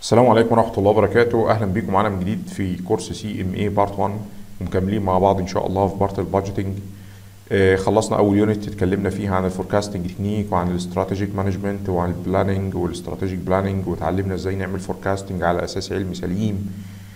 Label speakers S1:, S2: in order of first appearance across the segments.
S1: السلام عليكم ورحمة الله وبركاته. أهلا بيكم معانا من جديد في كورس CMA بارت 1 ومكملين مع بعض إن شاء الله في بارت البادجيتنج. خلصنا أول يونت اتكلمنا فيها عن الفوركاستنج تكنيك وعن الاستراتيجيك مانجمنت وعن البلاننج والاستراتيجيك بلاننج، وتعلمنا ازاي نعمل فوركاستنج على أساس علمي سليم،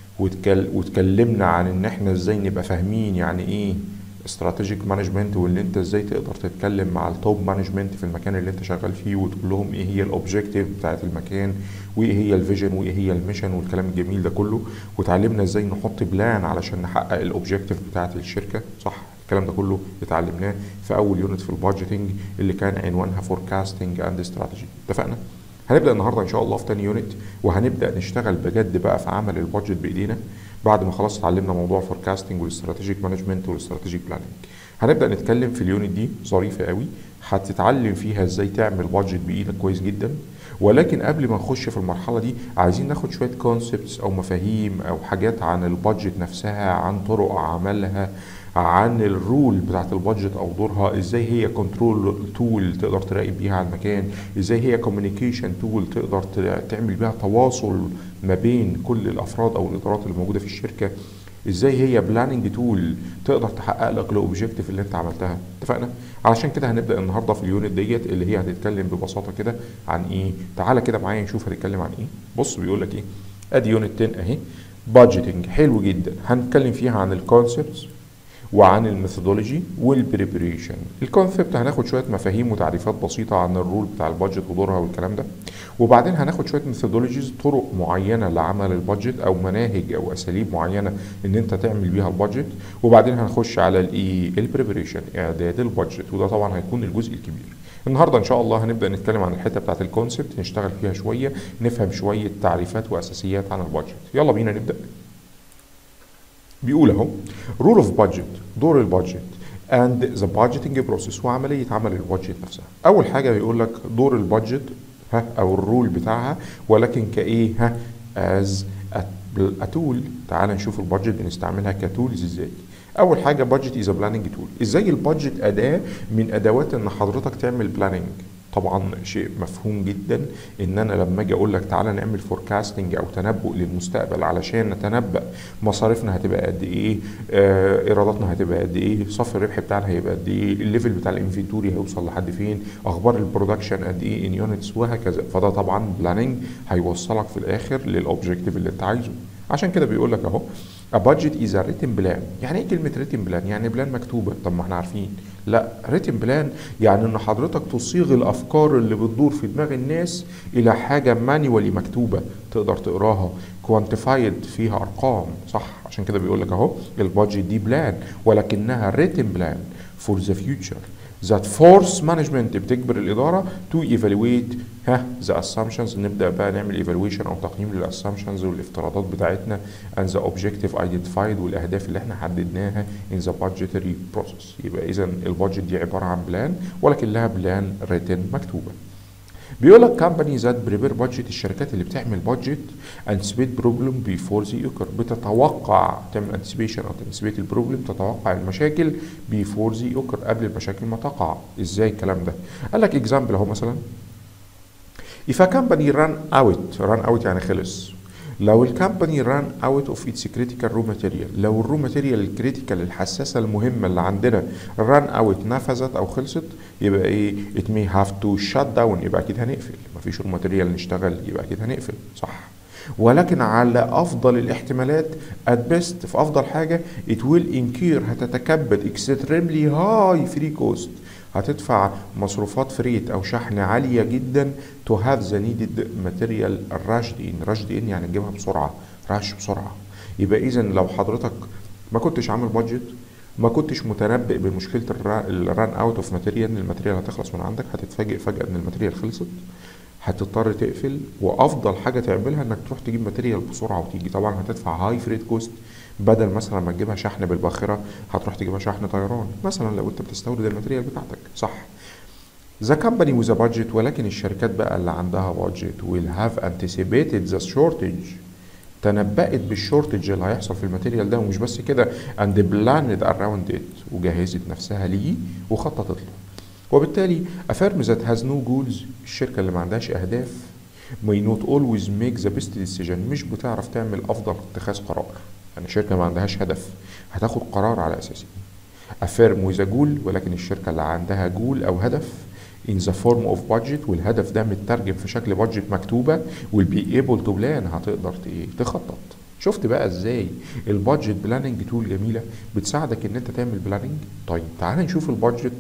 S1: واتكلمنا عن ان احنا ازاي نبقى فاهمين يعني ايه استراتيجيك مانجمنت، وان انت ازاي تقدر تتكلم مع التوب مانجمنت في المكان اللي انت شغال فيه وتقول لهم ايه هي الاوبجيكتيف بتاعت المكان وايه هي الفيجن وايه هي الميشن والكلام الجميل ده كله. وتعلمنا ازاي نحط بلان علشان نحقق الاوبجيكتيف بتاعت الشركه، صح؟ الكلام ده كله اتعلمناه في اول يونت في البادجيتنج اللي كان عنوانها فوركاستنج اند استراتيجي. اتفقنا؟ هنبدا النهارده ان شاء الله في تاني يونت، وهنبدا نشتغل بجد بقى في عمل البادجت بايدينا بعد ما خلاص اتعلمنا موضوع الفوركاستنج والاستراتيجيك مانجمنت والاستراتيجيك بلاننج. هنبدا نتكلم في اليونت دي ظريفه قوي، هتتعلم فيها ازاي تعمل بادجت بايدك كويس جدا. ولكن قبل ما نخش في المرحله دي عايزين ناخد شويه كونسبتس او مفاهيم او حاجات عن البادجت نفسها، عن طرق عملها، عن الرول بتاعت البادجت او دورها، ازاي هي كنترول تول تقدر تراقب بيها على المكان، ازاي هي كوميونيكيشن تول تقدر تعمل بيها تواصل ما بين كل الافراد او الادارات اللي موجوده في الشركه، ازاي هي بلاننج تول تقدر تحقق لك الاوبجيكتيف اللي انت عملتها. اتفقنا؟ علشان كده هنبدا النهارده في اليونت ديت اللي هي هتتكلم ببساطه كده عن ايه. تعالى كده معايا نشوف هتتكلم عن ايه. بص بيقول لك ايه، ادي يونت 10 اهي، بادجيتنج. حلو جدا. هنتكلم فيها عن الكونسبتس وعن الميثودولوجي والبريبريشن. الكونسبت هناخد شويه مفاهيم وتعريفات بسيطه عن الرول بتاع البادجت ودورها والكلام ده، وبعدين هناخد شويه ميثودولوجيز، طرق معينه لعمل البادجت او مناهج او اساليب معينه ان انت تعمل بيها البادجت، وبعدين هنخش على الايه، البريبريشن، اعداد البادجت، وده طبعا هيكون الجزء الكبير. النهارده ان شاء الله هنبدا نتكلم عن الحته بتاعت الكونسبت، نشتغل فيها شويه، نفهم شويه تعريفات واساسيات عن البادجت. يلا بينا نبدا. بيقول اهو رول اوف بادجت، دور البادجت اند ذا بادجيتنج بروسيس، وعمليه عمل البادجت نفسها. اول حاجه بيقول لك دور البادجت او الرول بتاعها، ولكن كايه از اتول. تعال نشوف البادجت بنستعملها كتولز ازاي. اول حاجه بادجت از بلاننج تول. ازاي البادجت اداه من ادوات ان حضرتك تعمل بلاننج؟ طبعا شيء مفهوم جدا ان انا لما اجي اقول لك تعالى نعمل فوركاستنج او تنبؤ للمستقبل علشان نتنبأ مصاريفنا هتبقى قد ايه، ايراداتنا هتبقى قد ايه، صافي الربح بتاعنا هيبقى قد ايه، الليفل بتاع الانفنتوري هيوصل لحد فين، اخبار البرودكشن قد ايه ان يونتس وهكذا. فده طبعا بلاننج هيوصلك في الاخر للاوبجيكتيف اللي انت عايزه. عشان كده بيقول لك اهو A budget is a written plan. يعني ايه كلمة written plan؟ يعني بلان مكتوبة. طب ما احنا عارفين. لا، written plan يعني ان حضرتك تصيغ الافكار اللي بتدور في دماغ الناس الى حاجة مانيوالي مكتوبة تقدر تقراها، quantified فيها ارقام، صح؟ عشان كده بيقول لك اهو البادجت دي بلان، ولكنها written plan for the future that force management، بتجبر الإدارة to evaluate the assumptions. نبدأ بقى نعمل evaluation أو تقييم للassumptions والافتراضات بتاعتنا and the objective identified، والأهداف اللي احنا حددناها in the budgetary process. يبقى إذا البادجت دي عبارة عن بلان، ولكن لها بلان written مكتوبة. بيقول لك companies that prepare budget، الشركات اللي بتعمل budget anticipate problem before they occur، بتتوقع، تعمل anticipation او anticipate البروبلم، تتوقع المشاكل before they occur، قبل المشاكل ما تقع. ازاي الكلام ده؟ قال لك example اهو، مثلا if a company run out يعني خلص. لو الكامباني ران اوت اوف اتس كريتيكال رو ماتيريال، لو الرو ماتيريال الكريتيكال الحساسه المهمه اللي عندنا ران اوت، نفذت او خلصت، يبقى ايه؟ ات مي هاف تو شات داون، يبقى اكيد هنقفل. مفيش رو ماتيريال نشتغل، يبقى اكيد هنقفل، صح؟ ولكن على افضل الاحتمالات ات بيست، في افضل حاجه ات ويل انكير، هتتكبد اكستريملي هاي فري كوست، هتدفع مصروفات فريت او شحن عاليه جدا to have the needed material rushed in يعني تجيبها بسرعه، رش بسرعه. يبقى اذا لو حضرتك ما كنتش عامل بادجت، ما كنتش متنبئ بمشكله الران اوت اوف ماتيريال، الماتيريال هتخلص من عندك، هتتفاجئ فجاه ان الماتيريال خلصت، هتضطر تقفل. وافضل حاجه تعملها انك تروح تجيب ماتيريال بسرعه وتيجي. طبعا هتدفع هاي فريت كوست، بدل مثلا ما تجيبها شحن بالباخره هتروح تجيبها شحن طيران مثلا لو انت بتستورد الماتيريال بتاعتك، صح؟ The company with a budget، ولكن الشركات بقى اللي عندها budget will have anticipated the shortage، تنبأت بالشورتج اللي هيحصل في الماتيريال ده، ومش بس كده and planned around it، وجهزت نفسها ليه وخططت له. وبالتالي a firm that has no goals، الشركة اللي ما عندهاش أهداف may not always make the best decision، مش بتعرف تعمل افضل اتخاذ قرار. يعني شركه ما عندهاش هدف هتاخد قرار على اساس ايه؟ a firm with a goal، ولكن الشركه اللي عندها جول او هدف in the form of budget، والهدف ده مترجم في شكل بادجت مكتوبه will be able to plan، هتقدر تخطط. شفت بقى ازاي البادجت بلاننج تول جميله بتساعدك ان انت تعمل بلاننج. طيب تعال نشوف البادجت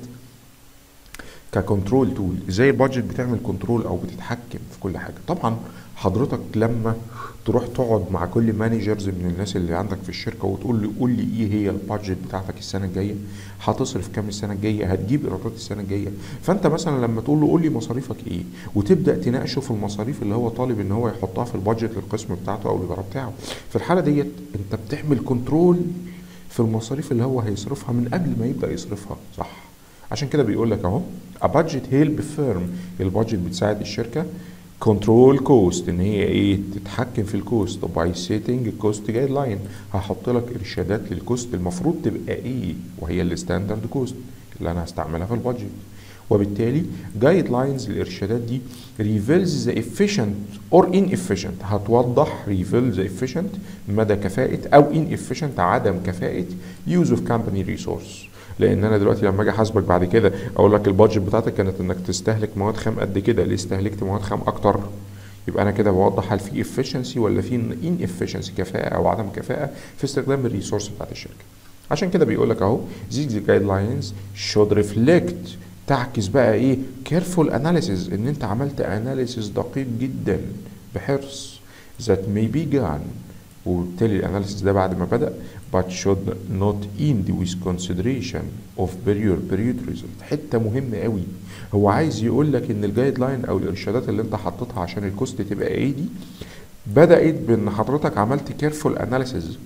S1: ككنترول تول، ازاي البادجت بتعمل كنترول او بتتحكم في كل حاجه. طبعا حضرتك لما تروح تقعد مع كل مانجرز من الناس اللي عندك في الشركه وتقول له قول لي ايه هي البادجت بتاعتك السنه الجايه، هتصرف كام السنه الجايه، هتجيب ايرادات السنه الجايه. فانت مثلا لما تقول له قول لي مصاريفك ايه وتبدا تناقشه في المصاريف اللي هو طالب ان هو يحطها في البادجت للقسم بتاعته او الاداره بتاعه، في الحاله ديت انت بتعمل كنترول في المصاريف اللي هو هيصرفها من قبل ما يبدا يصرفها، صح؟ عشان كده بيقول لك اهو a budget help firm، البادجت بتساعد الشركه كنترول كوست، ان هي ايه؟ تتحكم في الكوست باي سيتنج كوست جايد لاين، هحط لك ارشادات للكوست المفروض تبقى ايه، وهي الستاندرد كوست اللي انا هستعملها في البادجت. وبالتالي جايد لاينز الارشادات دي ريفيلز ذا efficient اور inefficient، هتوضح ريفيل ذا efficient مدى كفاءه او inefficient عدم كفاءه use of company resource. لان انا دلوقتي لما اجي احاسبك بعد كده اقول لك البادجت بتاعتك كانت انك تستهلك مواد خام قد كده، ليه استهلكت مواد خام اكتر؟ يبقى انا كده بوضح هل في efficiency ولا في inefficiency، كفاءه او عدم كفاءه في استخدام الريسورس بتاعت الشركه. عشان كده بيقول لك اهو these guidelines should reflect، تعكس بقى ايه؟ careful analysis، ان انت عملت analysis دقيق جدا بحرص that may be done، وبالتالي الاناليسيس ده بعد ما بدأ but should not end with consideration of period result. حته مهمه قوي، هو عايز يقول لك ان الجايد لاين او الارشادات اللي انت حطيتها عشان الكوست تبقى ايه دي بدأت بان حضرتك عملت كيرفول اناليسيز،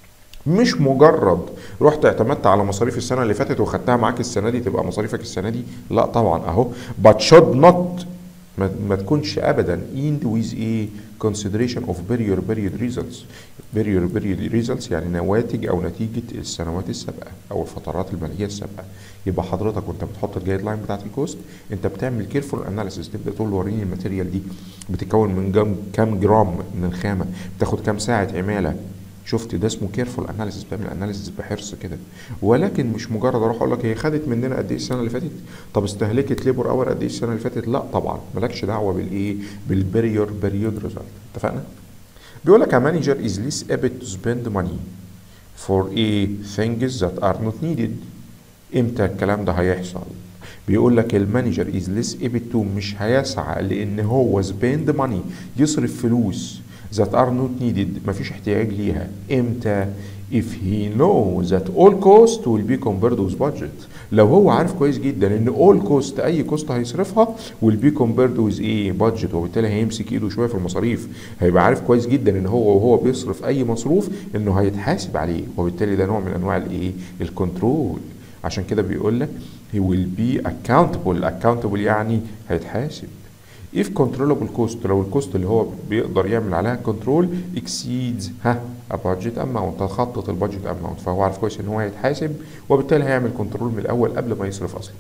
S1: مش مجرد رحت اعتمدت على مصاريف السنه اللي فاتت وخدتها معاك السنه دي تبقى مصاريفك السنه دي. لا طبعا اهو but should not، ما تكونش ابدا end with a consideration of period results. period results يعني نواتج او نتيجه السنوات السابقه او الفترات الماليه السابقه. يبقى حضرتك وانت بتحط الجايد لاين بتاعت الكوست انت بتعمل كيرفول اناليسيس، تبدا تقول له وريني الماتيريال دي بتتكون من كام جرام من الخامه، بتاخد كام ساعه عماله. شفت ده اسمه كيرفول اناليسيس، بتعمل اناليسيس بحرص كده. ولكن مش مجرد اروح اقول لك هي خدت مننا قد ايه السنه اللي فاتت، طب استهلكت ليبر اور قد ايه السنه اللي فاتت. لا طبعا مالكش دعوه بالايه؟ بالبريود ريزلت. اتفقنا؟ بيقول لك a manager is less able to spend money for a things that are not needed. امتى الكلام ده هيحصل؟ بيقول لك المانجر is less able to، مش هيسعى لان هو spend money يصرف فلوس that are not needed، مفيش احتياج ليها. امتى؟ if he knows that all cost will be compared with budget، لو هو عارف كويس جدا ان all cost اي كوست هيصرفها will be compared with ايه؟ budget، وبالتالي هيمسك ايده شويه في المصاريف، هيبقى عارف كويس جدا ان هو وهو بيصرف اي مصروف انه هيتحاسب عليه، وبالتالي ده نوع من انواع الايه؟ الكنترول. عشان كده بيقول لك he will be accountable يعني هيتحاسب. if controllable cost، لو الكوست اللي هو بيقدر يعمل عليها كنترول exceeds a budget amount، تخطط البادجت amount، فهو عارف كويس ان هو هيتحاسب وبالتالي هيعمل كنترول من الاول قبل ما يصرف اصلا.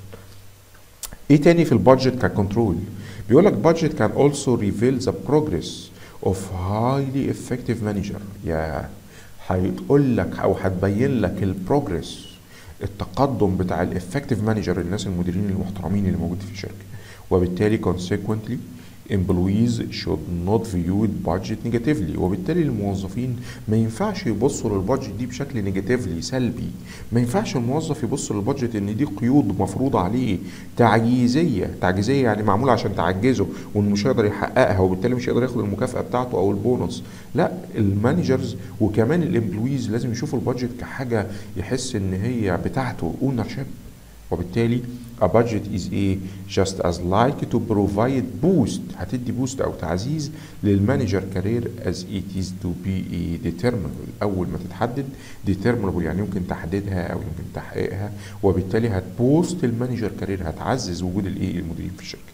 S1: ايه تاني في البادجت ككنترول؟ بيقول لك budget can also reveal the progress of highly effective manager. يا هيقول لك او هتبين لك البروجرس، التقدم بتاع الافكتيف مانجر، الناس المديرين المحترمين اللي موجود في الشركه. وبالتالي consequently employees should not view budget negatively، وبالتالي الموظفين ما ينفعش يبصوا للبادجت دي بشكل نيجاتيفلي سلبي. ما ينفعش الموظف يبص للبادجت ان دي قيود مفروضه عليه تعجيزيه يعني معموله عشان تعجزه وانه مش هيقدر يحققها وبالتالي مش هيقدر ياخد المكافاه بتاعته او البونص. لا، المانجرز وكمان الامبلويز لازم يشوفوا البادجت كحاجه يحس ان هي بتاعته اونرشيب. وبالتالي a budget is a just as likely to provide boost، هتدي بوست او تعزيز للمانجر كارير as it is to be a determinable، اول ما تتحدد determinable يعني يمكن تحديدها او يمكن تحقيقها، وبالتالي هتبوست المانجر كارير، هتعزز وجود الايه؟ المديرين في الشركه.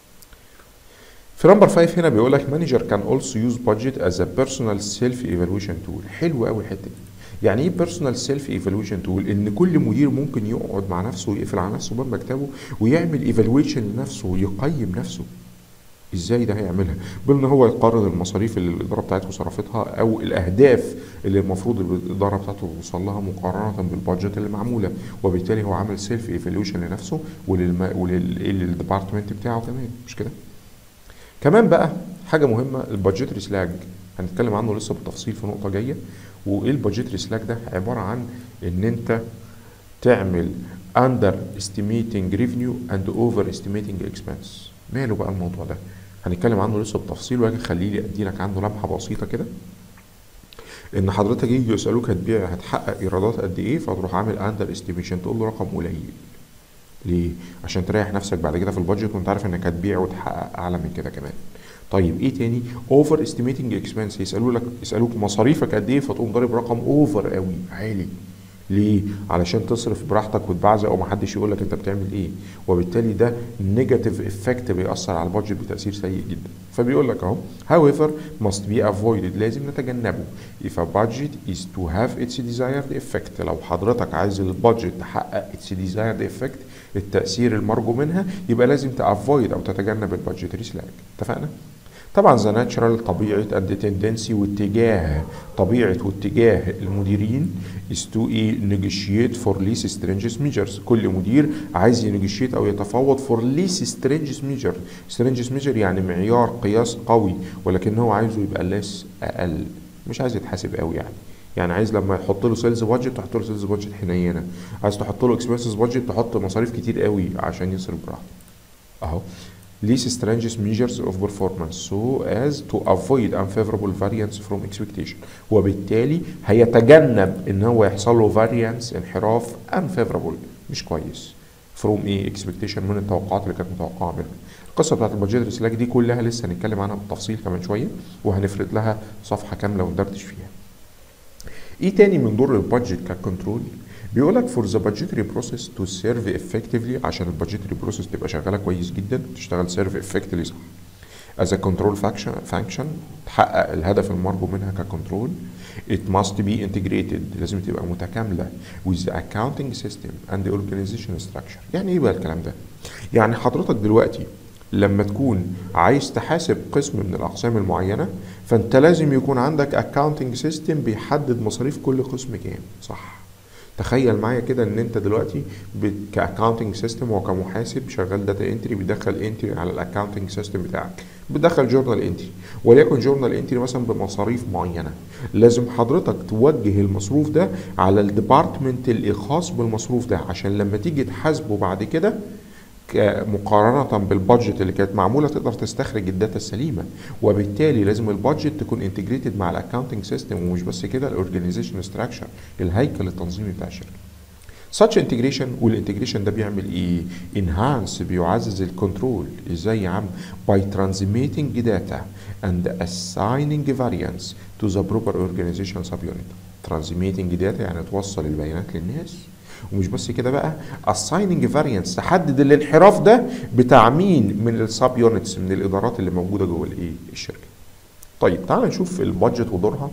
S1: في نمبر 5 هنا بيقول لك manager can also use budget as a personal self evaluation tool. حلو قوي الحته دي. يعني ايه بيرسونال سيلف ايفالويشن تول؟ ان كل مدير ممكن يقعد مع نفسه ويقفل على نفسه باب مكتبه ويعمل ايفالويشن لنفسه ويقيم نفسه. ازاي ده هيعملها؟ بان هو يقارن المصاريف اللي الاداره بتاعته صرفتها او الاهداف اللي المفروض الاداره بتاعته توصل لها مقارنه بالبادجت اللي معموله، وبالتالي هو عامل سيلف ايفالويشن لنفسه وللديبارتمنت بتاعه كمان، مش كده؟ كمان بقى حاجه مهمه، البادجيتري سلاج، هنتكلم عنه لسه بالتفصيل في نقطه جايه. وايه البادجيتري سلاج ده؟ عباره عن ان انت تعمل under estimating revenue and over estimating expense. ماله بقى الموضوع ده؟ هنتكلم عنه لسه بالتفصيل، ولكن خليني ادي لك عنه لمحه بسيطه كده. ان حضرتك يجي يسالوك هتحقق ايرادات قد ايه، فتروح عامل under estimation، تقول له رقم قليل. ليه؟ عشان تريح نفسك بعد كده في البادجت وانت عارف انك هتبيع وتحقق اعلى من كده كمان. طيب ايه تاني؟ اوفر استيميتنج اكسبنس، يسالوك مصاريفك قد ايه، فتقوم ضارب رقم اوفر قوي عالي. ليه؟ علشان تصرف براحتك وتبعزق ومحدش يقول لك انت بتعمل ايه، وبالتالي ده نيجاتيف افكت بيأثر على البادجت بتأثير سيء جدا. فبيقول لك اهو however must be avoided، لازم نتجنبه. if a budget is to have its desired effect، لو حضرتك عايز البادجت تحقق its desired effect، التأثير المرجو منها، يبقى لازم تافويد او تتجنب البادجتري سلاك. اتفقنا؟ طبعا ذا ناتشرال، طبيعه اند تندنسي، طبيعه واتجاه المديرين is to negotiate for least stringent measures. كل مدير عايز ينيجوشيت او يتفاوض for least stringent measure. stringent measure يعني معيار قياس قوي، ولكن هو عايزه يبقى less، اقل، مش عايز يتحاسب قوي يعني عايز لما يحط له سيلز بادجت تحط له سيلز بادجت حنينه، عايز تحط له اكسبنسز بادجت تحط مصاريف كتير قوي عشان يصرف براحته. اهو least stringent measures of performance so as to avoid unfavorable variance from expectation، وبالتالي هيتجنب ان هو يحصل له variance، انحراف unfavorable، مش كويس، from expectation، من التوقعات اللي كانت متوقعه منه. القصه بتاعت البادجيتري سلاك دي كلها لسه هنتكلم عنها بالتفصيل كمان شويه، وهنفرد لها صفحه كامله وندردش فيها. ايه تاني من دور البادجت ككنترول؟ بيقول لك for the budgetary process to serve effectively، عشان البادجيتري بروسيس تبقى شغاله كويس جدا، تشتغل serve effectively صح، as a control function تحقق الهدف المرجو منها ككنترول، it must be integrated، لازم تبقى متكامله with the accounting system and the organization structure. يعني ايه بقى الكلام ده؟ يعني حضرتك دلوقتي لما تكون عايز تحاسب قسم من الاقسام المعينه، فانت لازم يكون عندك اكاونتنج سيستم بيحدد مصاريف كل قسم كام، صح؟ تخيل معايا كده ان انت دلوقتي كاكاونتنج سيستم وكمحاسب شغال داتا انتري، بيدخل انتري على الاكاونتنج سيستم بتاعك، بتدخل جورنال انتري، وليكن جورنال انتري مثلا بمصاريف معينه، لازم حضرتك توجه المصروف ده على الديبارتمنت الخاص بالمصروف ده، عشان لما تيجي تحاسبه بعد كده مقارنة بالبادجت اللي كانت معمولة تقدر تستخرج الداتا السليمة. وبالتالي لازم البادجت تكون انتجريتد مع الاكاونتنج سيستم، ومش بس كده، الاورجانيزيشن ستراكشر، الهيكل التنظيمي بتاع الشركة. such integration، والانتجريشن ده بيعمل ايه؟ enhance، بيعزز الكنترول. ازاي يا عم؟ by transmitting data and assigning variance to the proper organization subunit. transmitting data يعني توصل البيانات للناس، ومش بس كده بقى، assigning variance، تحدد الانحراف ده بتاع مين من السب يونتس، من الادارات اللي موجوده جوه الايه؟ الشركه. طيب تعال نشوف البادجت ودورها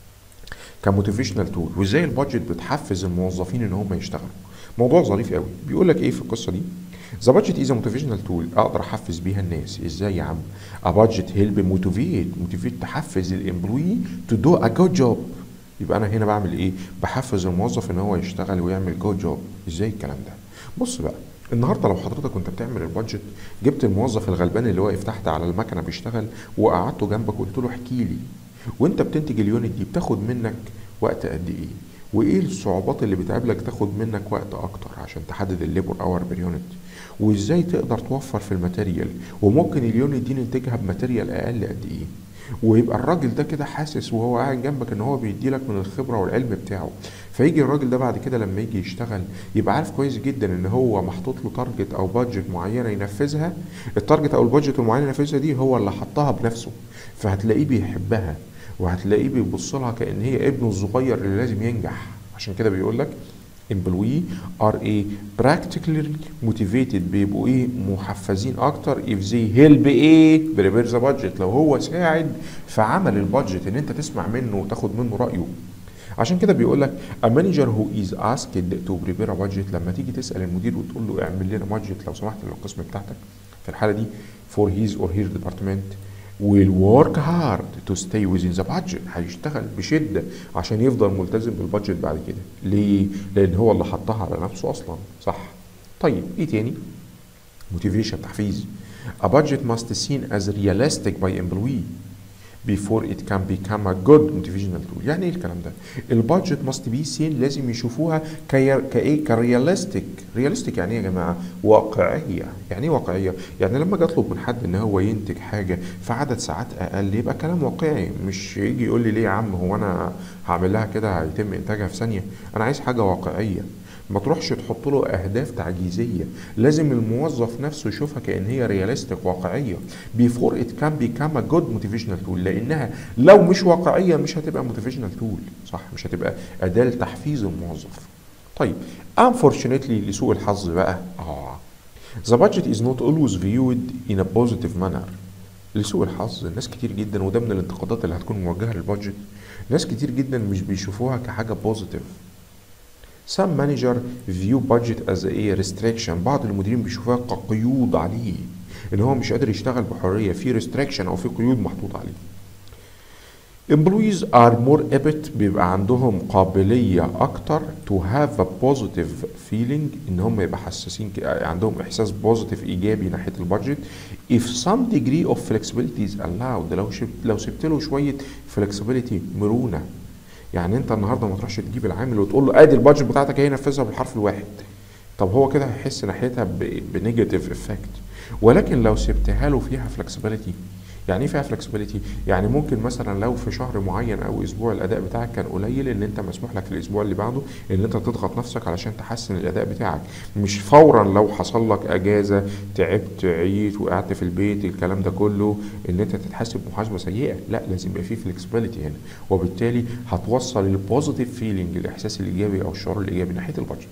S1: كموتيفيشنال تول، وازاي البادجت بتحفز الموظفين ان هم يشتغلوا. موضوع ظريف قوي. بيقول لك ايه في القصه دي؟ The budget is a motivational tool، اقدر احفز بيها الناس. ازاي يا عم؟ A budget help motivate تحفز الامبلوي to do a good job. يبقى انا هنا بعمل ايه؟ بحفز الموظف ان هو يشتغل ويعمل جود جوب. ازاي الكلام ده؟ بص بقى، النهارده لو حضرتك كنت بتعمل البادجت، جبت الموظف الغلبان اللي واقف تحت على المكنه بيشتغل وقعدته جنبك وقلت له احكي لي، وانت بتنتج اليونت دي بتاخد منك وقت قد ايه؟ وايه الصعوبات اللي بتقابلك تاخد منك وقت اكتر عشان تحدد الليبر اور بير يونت؟ وازاي تقدر توفر في الماتيريال؟ وممكن اليونت دي ننتجها بماتيريال اقل قد ايه؟ ويبقى الراجل ده كده حاسس وهو قاعد جنبك ان هو بيديلك من الخبره والعلم بتاعه. فيجي الراجل ده بعد كده لما يجي يشتغل يبقى عارف كويس جدا ان هو محطوط له تارجت او بادجت معينه ينفذها. التارجت او البادجت المعينه ينفذها دي هو اللي حطها بنفسه، فهتلاقيه بيحبها وهتلاقيه بيبص لها كأن هي ابنه الصغير اللي لازم ينجح. عشان كده بيقول لك employee are a practically motivated، بيبقوا ايه؟ محفزين اكتر if they help ايه؟ prepare the budget، لو هو ساعد في عمل البادجت، ان انت تسمع منه وتاخد منه رأيه. عشان كده بيقول لك a manager who is asked to prepare a budget، لما تيجي تسأل المدير وتقول له اعمل لنا بادجت لو سمحت للقسم بتاعتك، في الحالة دي for his or her department will work hard to stay within the budget. هيشتغل بشدة عشان يفضل ملتزم بالبادجت بعد كده. ليه؟ لأن هو اللي حطها على نفسه أصلا، صح؟ طيب إيه تاني؟ motivation، تحفيز. A budget must be seen as realistic by employee before it can become a good motivational tool. يعني ايه الكلام ده؟ البادجت must be seen لازم يشوفوها كايه؟ كرياليستيك. رياليستيك يعني ايه يا جماعه؟ واقعيه. يعني ايه واقعيه؟ يعني لما اجي اطلب من حد ان هو ينتج حاجه في عدد ساعات اقل يبقى كلام واقعي، مش يجي يقول لي ليه يا عم هو انا هعمل لها كده هيتم انتاجها في ثانيه. انا عايز حاجه واقعيه، ما تروحش تحط له اهداف تعجيزيه. لازم الموظف نفسه يشوفها كأن هي رياليستيك، واقعيه before it can become a good motivational tool. لانها لو مش واقعيه مش هتبقى motivational tool، صح؟ مش هتبقى اداه لتحفيز الموظف. طيب unfortunately لسوء الحظ بقى the budget is not always viewed in a positive manner. لسوء الحظ ناس كتير جدا، وده من الانتقادات اللي هتكون موجهه للبادجت، ناس كتير جدا مش بيشوفوها كحاجه بوزيتيف. Some manager view budget as a restriction. بعض المديرين بيشوفوها كقيود عليه، ان هو مش قادر يشتغل بحريه، في restriction او في قيود محطوط عليه. Employees are more apt، بيبقى عندهم قابليه اكتر to have a positive feeling، ان هم يبقى حساسين عندهم احساس بوزيتيف ايجابي ناحيه البادجت if some degree of flexibility is allowed. لو سبت له شويه flexibility، مرونه. يعني انت النهارده ما تروحش تجيب العامل وتقول له ادي البادجت بتاعتك اهي نفذها بالحرف الواحد، طب هو كده هيحس ناحيتها بنيجاتيف افكت. ولكن لو سبتها له فيها فلكسبيليتي. يعني ايه فيها فلكسبيليتي؟ يعني ممكن مثلا لو في شهر معين او اسبوع الاداء بتاعك كان قليل، ان انت مسموح لك الاسبوع اللي بعده ان انت تضغط نفسك علشان تحسن الاداء بتاعك، مش فورا لو حصل لك اجازه تعبت عييت وقعدت في البيت الكلام ده كله ان انت تتحاسب محاسبه سيئه. لا، لازم يبقى فيه فلكسبيليتي هنا، وبالتالي هتوصل البوزيتيف فيلينج، الاحساس الايجابي او الشعور الايجابي ناحيه البادجت.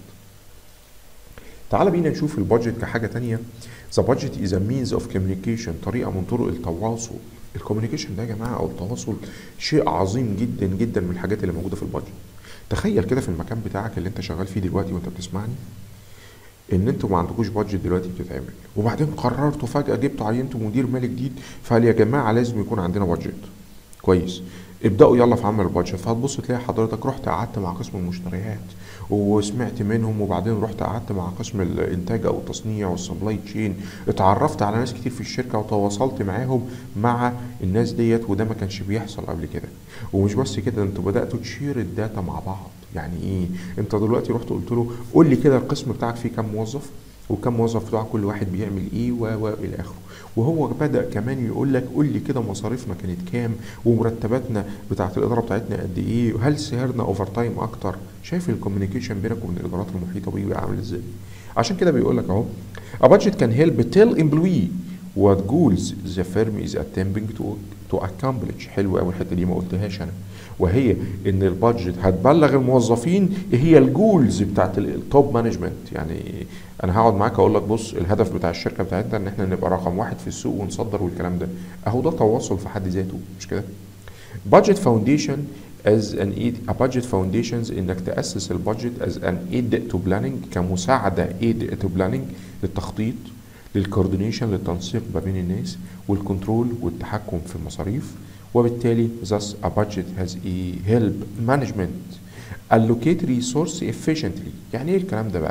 S1: تعال بينا نشوف البادجت كحاجه تانية. The budget is a means of communication، طريقه من طرق التواصل. الكوميونيكيشن ده يا جماعه او التواصل شيء عظيم جدا جدا من الحاجات اللي موجوده في البادجت. تخيل كده في المكان بتاعك اللي انت شغال فيه دلوقتي وانت بتسمعني، ان انتوا ما عندكوش بادجت دلوقتي بتتعمل، وبعدين قررتوا فجاه جبتوا عينتوا مدير مالي جديد، فقال يا جماعه لازم يكون عندنا بادجت. كويس، ابداوا يلا في عمل البادجت. فهتبص تلاقي حضرتك رحت قعدت مع قسم المشتريات وسمعت منهم، وبعدين رحت قعدت مع قسم الانتاج او التصنيع والسبلاي تشين، اتعرفت على ناس كتير في الشركه وتواصلت معاهم مع الناس ديت، وده ما كانش بيحصل قبل كده. ومش بس كده، انتوا بداتوا تشير الداتا مع بعض. يعني ايه؟ انت دلوقتي رحت قلت له قول لي كده القسم بتاعك فيه كام موظف، وكم موظف بتاع كل واحد بيعمل ايه والى اخره. وهو بدأ كمان يقول لك قول لي كده مصاريفنا كانت كام، ومرتباتنا بتاعت الاداره بتاعتنا قد ايه، وهل سهرنا اوفر تايم اكتر. شايف الكوميونيكيشن بينك وبين الادارات المحيطه بيه عامل ازاي؟ عشان كده بيقول لك اهو a budget can help tell employee what goals the firm is attempting to accomplish. حلو قوي الحته دي، ما قلتهاش انا، وهي ان البادجت هتبلغ الموظفين ايه هي الجولز بتاعت التوب مانجمنت. يعني انا هقعد معاك اقول لك بص الهدف بتاع الشركه بتاعتنا ان احنا نبقى رقم واحد في السوق ونصدر والكلام ده، اهو ده تواصل في حد ذاته، مش كده؟ budget foundation as an aid. a budget foundations انك تاسس البادجت as an aid to planning، كمساعده aid to planning للتخطيط، للكوردينيشن، للتنسيق ما بين الناس، والكنترول والتحكم في المصاريف. وبالتالي thus a budget has a help management allocate resource efficiently. يعني ايه الكلام ده بقى؟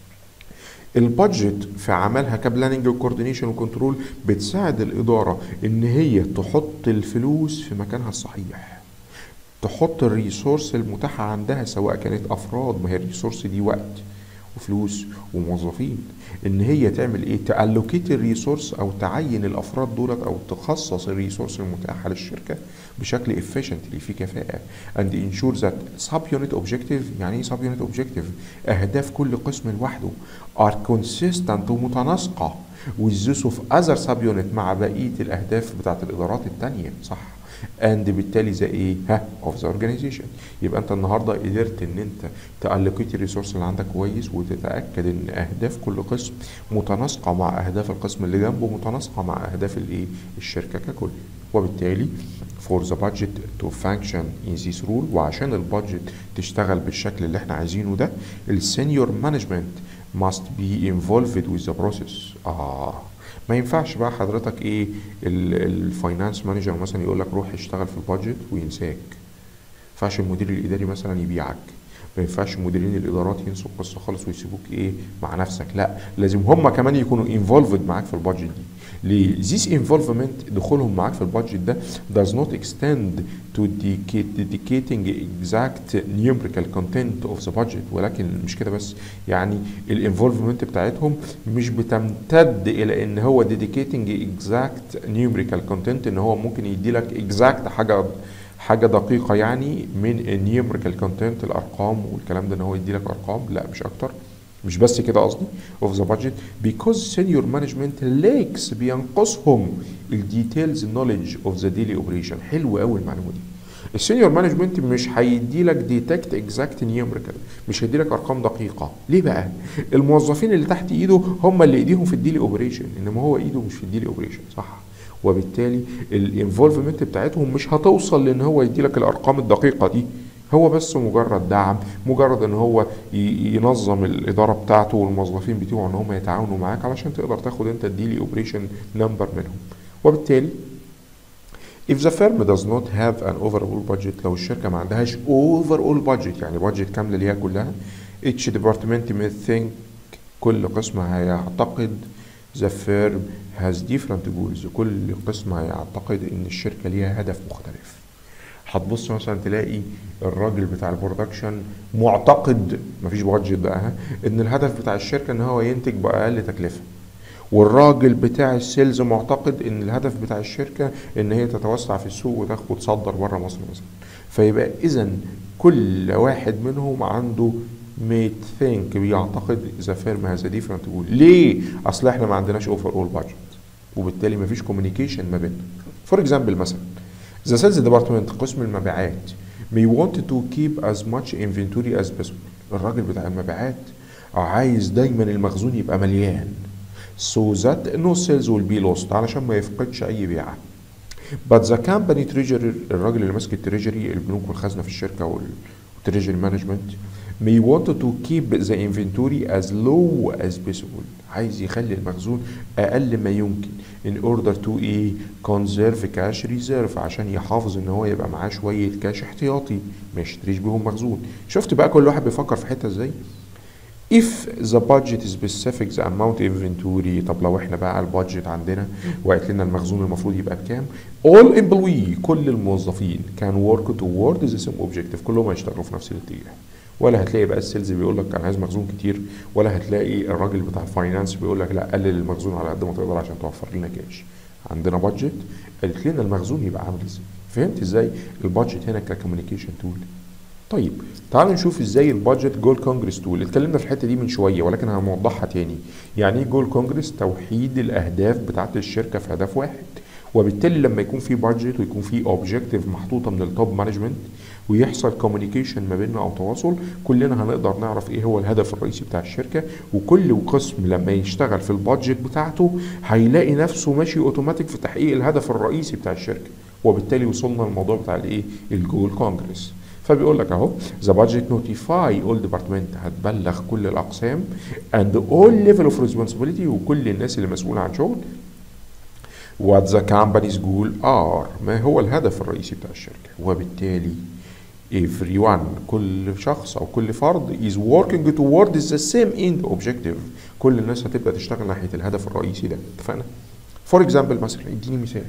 S1: البادجت في عملها كبلاننج وكوردينيشن وكنترول بتساعد الاداره ان هي تحط الفلوس في مكانها الصحيح، تحط الريسورس المتاحه عندها سواء كانت افراد، ما هي الريسورس دي وقت وفلوس وموظفين، ان هي تعمل ايه؟ تالوكيت الريسورس او تعين الافراد دولت او تخصص الريسورس المتاحه للشركه بشكل efficiently في كفاءه and ensure that sub unit objective. يعني ايه sub unit objective؟ اهداف كل قسم لوحده are consistent ومتناسقه with those of other sub unit مع بقيه الاهداف بتاعت الادارات الثانيه، صح؟ and بالتالي زي ايه؟ of the organization. يبقى انت النهارده قدرت ان انت تالوكيت الريسورس اللي عندك كويس، وتتاكد ان اهداف كل قسم متناسقه مع اهداف القسم اللي جنبه، متناسقه مع اهداف الايه؟ الشركه ككل. وبالتالي for the budget to function in this rule، وعشان البادجت تشتغل بالشكل اللي احنا عايزينه ده، السينيور مانجمنت must be involved with the process. ما ينفعش بقى حضرتك ايه الفاينانس مانجر مثلا يقول لك روح اشتغل في البادجت وينساك. ما ينفعش المدير الاداري مثلا يبيعك. ما ينفعش مديرين الادارات ينسوا القصه خالص ويسيبوك ايه مع نفسك. لا، لازم هم كمان يكونوا انفولفد معاك في البادجت دي. ليه؟ this involvement دخولهم معاك في البادجت ده does not extend to dedicating exact numerical content of the budget. ولكن مش كده بس، يعني الانفولفمنت بتاعتهم مش بتمتد الى ان هو dedicating exact numerical content، ان هو ممكن يدي لك exact حاجه دقيقه يعني من النيومريكال كونتنت، الارقام والكلام ده، ان هو يدي لك ارقام. لا مش اكتر، مش بس كده قصدي of the budget because senior management lacks بينقصهم الديتيلز knowledge of the daily operation. حلو قوي المعلومه دي. السينيور مانجمنت مش هيدي لك ديتكت اكزاكت نيومريكال، مش هيدي لك ارقام دقيقه. ليه بقى؟ الموظفين اللي تحت ايده هم اللي ايديهم في الديلي اوبريشن، انما هو ايده مش في الديلي اوبريشن، صح؟ وبالتالي الانفولفمنت بتاعتهم مش هتوصل لان هو يدي لك الارقام الدقيقه دي. هو بس مجرد دعم، مجرد ان هو ينظم الاداره بتاعته والموظفين بتوعه ان هم يتعاونوا معاك علشان تقدر تاخد انت الديلي اوبريشن نمبر منهم. وبالتالي if the firm does not have an overall budget، لو الشركه ما عندهاش overall budget يعني budget كامله ليها كلها، each department may think، كل قسم هيعتقد the firm has different goals، كل قسم هيعتقد ان الشركه ليها هدف مختلف. هتبص مثلا تلاقي الراجل بتاع البرودكشن معتقد، مفيش بادجت بقى، ان الهدف بتاع الشركه ان هو ينتج باقل تكلفه، والراجل بتاع السيلز معتقد ان الهدف بتاع الشركه ان هي تتوسع في السوق وتصدر بره مصر مثلا. فيبقى اذا كل واحد منهم عنده ميت ثينك، بيعتقد اذا فيرم هذا ديفرنت جول. ليه؟ اصل احنا ما عندناش اوفر اول بادجت، وبالتالي ما فيش كوميونيكيشن ما بيننا. فور اكزامبل مثلا The sales department، قسم المبيعات، may want to keep as much inventory as possible. الراجل بتاع المبيعات عايز دايما المخزون يبقى مليان so that no sales will be lost، علشان ما يفقدش اي بيعة. But the company treasurer، الراجل اللي ماسك التريجري، البنوك والخزنة في الشركة والتريجري مانجمنت، may want to keep the inventory as low as possible، عايز يخلي المخزون اقل ما يمكن in order to conserve cash reserve، عشان يحافظ ان هو يبقى معاه شويه كاش احتياطي ما يشتريش بيهم مخزون. شفت بقى كل واحد بيفكر في حته ازاي؟ if the budget specific the amount inventory، طب لو احنا بقى البادجت عندنا وقالت لنا المخزون المفروض يبقى بكام، all employee، كل الموظفين can work toward the same objective، كلهم هيشتغلوا في نفس الاتجاه. ولا هتلاقي بقى السيلز بيقول لك انا عايز مخزون كتير، ولا هتلاقي الراجل بتاع الفاينانس بيقول لك لا قلل المخزون على قد ما تقدر عشان توفر لنا كاش. عندنا بادجت قالت لنا المخزون يبقى عامل ازاي. فهمت ازاي البادجت هنا ككوميونيكيشن تول؟ طيب تعالوا نشوف ازاي البادجت جول كونجرس تول. اتكلمنا في الحته دي من شويه ولكن هنوضحها تاني. يعني ايه جول كونجرس؟ توحيد الاهداف بتاعت الشركه في هدف واحد. وبالتالي لما يكون في بادجت ويكون في اوبجيكتيف محطوطه من التوب مانجمنت ويحصل كوميونيكيشن ما بيننا او تواصل، كلنا هنقدر نعرف ايه هو الهدف الرئيسي بتاع الشركه. وكل قسم لما يشتغل في البادجت بتاعته هيلاقي نفسه ماشي اوتوماتيك في تحقيق الهدف الرئيسي بتاع الشركه. وبالتالي وصلنا للموضوع بتاع الايه؟ الجول كونجرس. فبيقول لك اهو ذا بادجت نوتيفاي اول ديبارتمنت، هتبلغ كل الاقسام and all level of responsibility، وكل الناس اللي مسؤوله عن شغل what the company's goal are، ما هو الهدف الرئيسي بتاع الشركه. وبالتالي everyone، كل شخص او كل فرد is working towards the same end objective، كل الناس هتبدا تشتغل ناحيه الهدف الرئيسي ده. اتفقنا؟ فور اكزامبل مثلا، اديني مثال.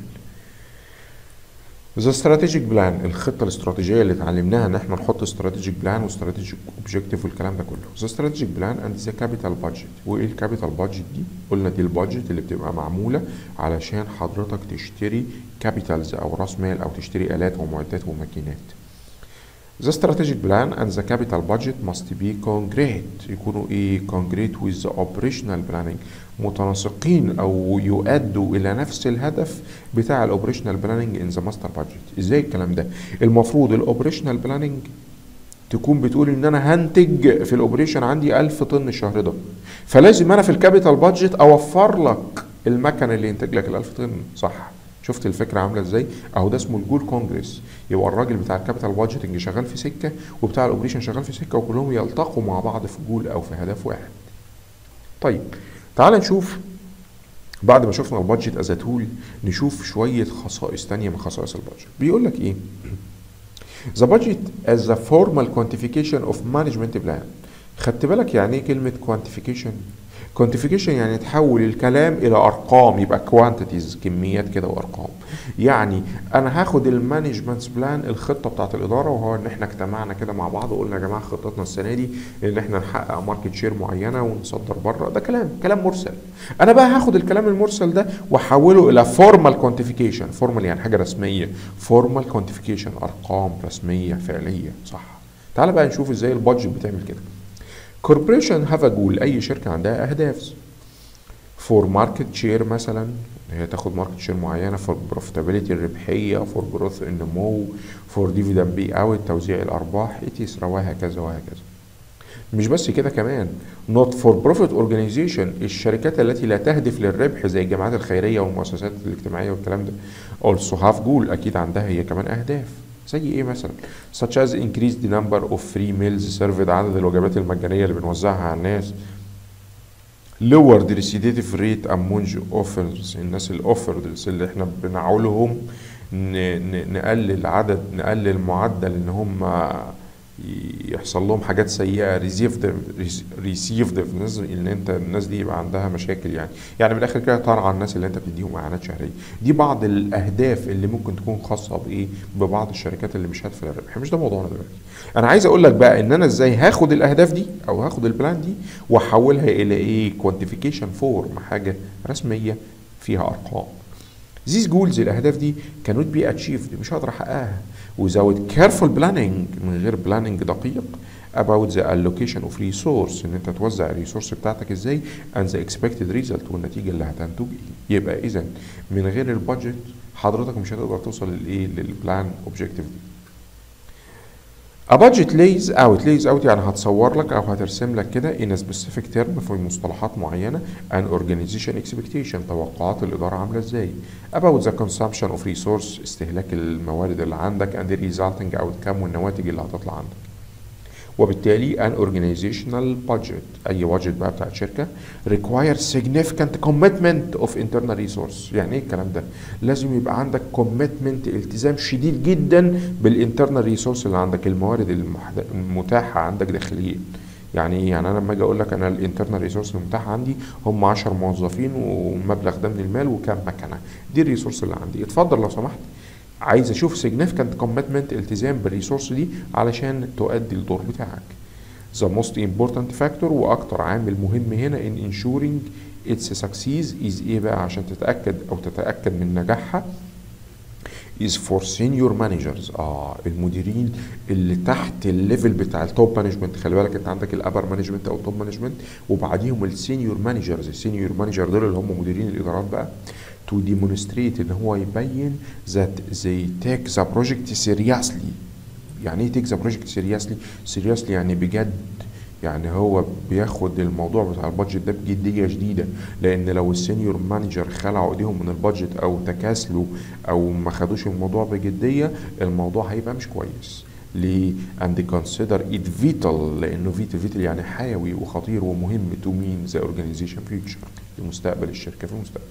S1: ذا استراتيجيك بلان، الخطه الاستراتيجيه اللي اتعلمناها ان احنا نحط استراتيجيك بلان واستراتيجيك اوبجيكتيف والكلام ده كله. ذا استراتيجيك بلان اند ذا كابيتال بادجت. وايه الكابيتال بادجت دي؟ قلنا دي البادجت اللي بتبقى معموله علشان حضرتك تشتري كابيتالز او راس مال او تشتري الات ومعدات وماكينات. The strategic plan and the capital budget must be congruent، يكونوا ايه؟ congruent with the operational planning، متناسقين او يؤدوا الى نفس الهدف بتاع الاوبريشنال بلاننج ان ذا ماستر بادجت. ازاي الكلام ده؟ المفروض الاوبريشنال بلاننج تكون بتقول ان انا هنتج في الاوبريشن عندي 1000 طن الشهر ده، فلازم انا في الكابيتال بادجت اوفر لك المكن اللي ينتج لك ال1000 طن، صح؟ شفت الفكره عامله ازاي؟ اهو ده اسمه الجول كونجرس. يبقى الراجل بتاع الكابيتال بادجيتنج شغال في سكه وبتاع الاوبريشن شغال في سكه، وكلهم يلتقوا مع بعض في جول او في هدف واحد. طيب تعال نشوف بعد ما شفنا البادجت از تول نشوف شويه خصائص تانية من خصائص البادجت. بيقول لك ايه؟ The budget as a formal quantification of management plan. خدت بالك يعني ايه كلمة quantification؟ quantification يعني تحول الكلام إلى أرقام، يبقى quantities كميات كده وأرقام. يعني أنا هاخد المانجمنت بلان، الخطة بتاعت الإدارة، وهو إن إحنا اجتمعنا كده مع بعض وقلنا يا جماعة خطتنا السنة دي إن إحنا نحقق ماركت شير معينة ونصدر بره. ده كلام مرسل. أنا بقى هاخد الكلام المرسل ده وأحوله إلى formal quantification. formal يعني حاجة رسمية. formal quantification أرقام رسمية فعلية، صح؟ تعال بقى نشوف إزاي البادجت بتعمل كده. corporation have a goal. اي شركه عندها اهداف for market share مثلا، هي تاخد ماركت شير معينه، for profitability الربحيه، for growth النمو، for dividend pay out توزيع الارباح، etc. وهكذا وهكذا. مش بس كده كمان not for profit organization، الشركات التي لا تهدف للربح زي الجمعيات الخيريه والمؤسسات الاجتماعيه والكلام ده also have goal، اكيد عندها هي كمان اهداف. زي ايه مثلا؟ such as increase the number of free meals served، عدد الوجبات المجانيه اللي بنوزعها على الناس. lower the recidivism rate among offers، الناس الاوفرز اللي احنا بنعولهم نقلل معدل ان هم يحصل لهم حاجات سيئه، ريسيفدفنس، ان انت الناس دي يبقى عندها مشاكل، يعني من الاخر كده ترعى الناس اللي انت بتديهم اعانات شهريه. دي بعض الاهداف اللي ممكن تكون خاصه بايه؟ ببعض الشركات اللي مش هادفه للربح. مش ده موضوعنا دلوقتي. انا عايز اقول لك بقى ان انا ازاي هاخد الاهداف دي او هاخد البلان دي واحولها الى ايه؟ كوانتيفيكيشن فورم، حاجه رسميه فيها ارقام. These goals، الأهداف دي cannot be achieved، مش هقدر أحققها without careful planning، من غير planning دقيق about the allocation of resource، إن أنت توزع الريسورس بتاعتك إزاي and the expected result، والنتيجة اللي هتنتج إيه. يبقى إذا من غير البادجت حضرتك مش هتقدر توصل للإيه؟ للبلان أوبجيكتيف دي. A budget lays out يعني هتصور لك أو هترسم لك كده in a specific term في مصطلحات معينة an organization expectation، توقعات الإدارة عاملة إزاي about the consumption of resource، استهلاك الموارد اللي عندك and the resulting outcome، والنواتج اللي هتطلع عندك. وبالتالي an organizational budget، أي budget بقى بتاعت شركة require significant commitment of internal resource. يعني إيه الكلام ده؟ لازم يبقى عندك commitment، التزام شديد جدا بالinternal resource اللي عندك، الموارد المتاحة عندك داخليا. يعني ايه؟ يعني انا لما اجي اقول لك انا الانترنال ريسورس المتاح عندي هم 10 موظفين ومبلغ ده من المال وكام مكنه، دي الريسورس اللي عندي. اتفضل لو سمحت، عايز اشوف significant commitment، التزام بالريسورس دي علشان تؤدي الدور بتاعك. the most important factor، واكتر عامل مهم هنا in ensuring its success is ايه بقى عشان تتاكد من نجاحها is for senior managers. المديرين اللي تحت الليفل بتاع التوب مانجمنت. خلي بالك انت عندك الابر مانجمنت او التوب مانجمنت وبعديهم السينيور مانجرز. السينيور مانجر دول اللي هم مديرين الادارات بقى to demonstrate ان هو يبين that they take the project seriously. يعني ايه take the project seriously يعني بجد، يعني هو بياخد الموضوع بتاع البادجت ده بجديه شديده. لان لو السينيور مانجر خلعوا ايديهم من البادجت او تكاسلوا او ما خدوش الموضوع بجديه، الموضوع هيبقى مش كويس. ليه؟ and consider it vital، لانه vital يعني حيوي وخطير ومهم to mean the organization future، لمستقبل الشركه في المستقبل.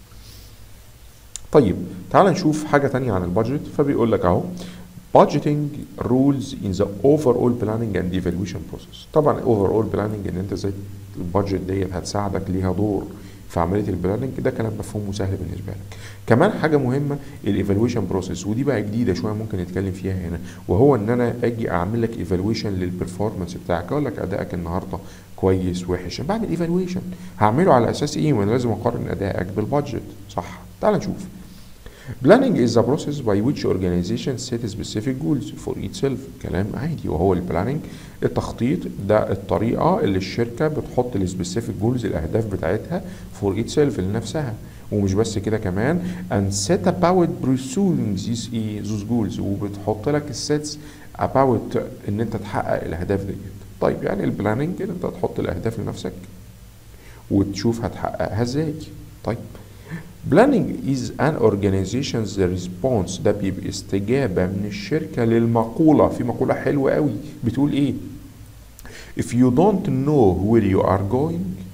S1: طيب تعال نشوف حاجه تانية عن البادجت. فبيقول لك اهو budgeting rules in the overall planning and evaluation process. طبعا overall planning ان انت ازاي البادجت ديت هتساعدك، ليها دور في عمليه البلاننج، ده كلام مفهوم وسهل بالنسبه لك. كمان حاجه مهمه الايفالويشن بروسيس، ودي بقى جديده شويه ممكن نتكلم فيها هنا، وهو ان انا اجي اعمل لك ايفالويشن للبرفورمانس بتاعك. اقول لك ادائك النهارده كويس وحش، بعمل ايفالويشن هعمله على اساس ايه؟ وانا لازم اقارن ادائك بالبادجت، صح؟ تعال نشوف. Planning is the process by which organization set specific goals for itself. كلام عادي، وهو البلاننج التخطيط، ده الطريقة اللي الشركة بتحط السبيسيفيك جولز، الأهداف بتاعتها for itself لنفسها. ومش بس كده كمان and set about pursuing those goals، وبتحط لك السيتس about ان انت تحقق الأهداف دي. طيب يعني البلاننج ان انت تحط الأهداف لنفسك وتشوف هتحققها ازاي. طيب Planning is an organization's response، ده بيبقى استجابة من الشركة للمقولة. في مقولة حلوة قوي بتقول ايه؟ If you don't know where you are going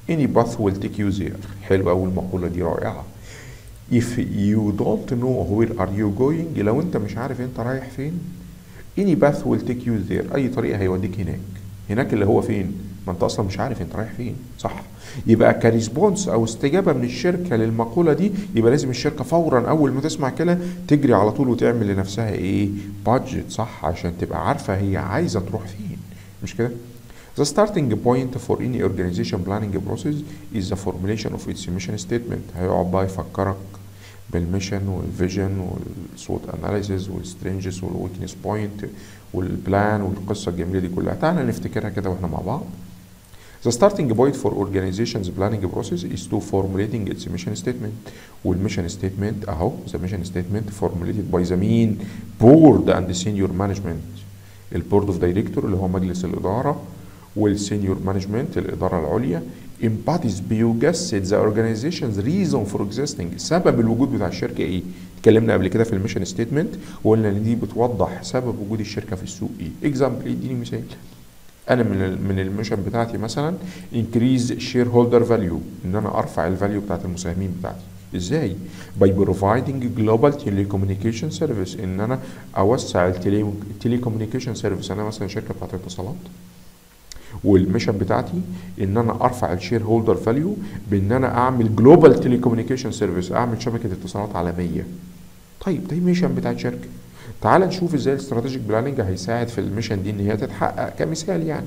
S1: any path will take you there. حلوة أوي المقولة دي، رائعة. if you don't know where are you going، لو انت مش عارف انت رايح فين، any path will take you there، اي طريق هيوديك هناك. هناك اللي هو فين؟ ما انت اصلا مش عارف انت رايح فين، صح؟ يبقى كريسبونس او استجابه من الشركه للمقوله دي، يبقى لازم الشركه فورا اول ما تسمع كده تجري على طول وتعمل لنفسها ايه؟ بادجت، صح؟ عشان تبقى عارفه هي عايزه تروح فين، مش كده؟ The starting point for any organization planning process is the formulation of its mission statement. هيقعد بقى يفكرك بالميشن والفيجن والسوت اناليسيز والسترينجز والويكنس بوينت والبلان والقصه الجميله دي كلها. تعالى نفتكرها كده واحنا مع بعض. The starting point for organization's planning process is to formulating its mission statement. والmission statement اهو، the mission statement formulated by the mean board and the senior management. البورد اوف دايركتور اللي هو مجلس الاداره والسينيور مانجمنت الاداره العليا embodies بيجسد the organization's reason for existing. سبب الوجود بتاع الشركه ايه؟ اتكلمنا قبل كده في الميشن ستيتمنت وقلنا ان دي بتوضح سبب وجود الشركه في السوق ايه. اكزامبل، اديني مثال. انا من الميشن بتاعتي مثلا increase shareholder value، ان انا ارفع الفاليو بتاعت المساهمين بتاعتي. ازاي؟ by providing global telecommunication service، ان انا اوسع التليكوميونيكيشن سيرفيس. انا مثلا شركه بتاعت اتصالات والميشن بتاعتي ان انا ارفع الشير هولدر فاليو بان انا اعمل جلوبال تيليكوميونيكيشن سيرفيس، اعمل شبكه اتصالات عالميه. طيب دي ميشن بتاعت شركه. تعال نشوف ازاي الاستراتيجيك بلاننج هيساعد في الميشن دي ان هي تتحقق كمثال يعني.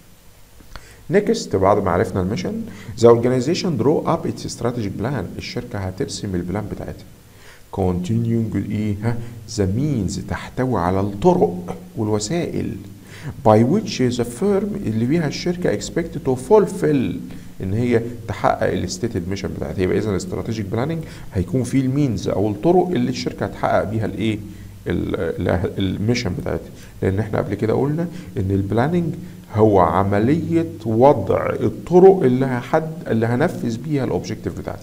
S1: نيكست، بعد ما عرفنا الميشن، ذا اورجانيزيشن درو اب اتس استراتيجيك بلان. الشركه هترسم البلان بتاعتها. continuing ايه؟ ذا مينز، تحتوي على الطرق والوسائل by which the firm اللي بيها الشركه expect to fulfill ان هي تحقق الستيتد ميشن بتاعتها. يبقى اذا الاستراتيجيك بلاننج هيكون فيه المينز او الطرق اللي الشركه هتحقق بيها الايه؟ الميشن بتاعتها. لان احنا قبل كده قلنا ان البلاننج هو عمليه وضع الطرق اللي هنفذ بيها الاوبجيكتيف بتاعتي.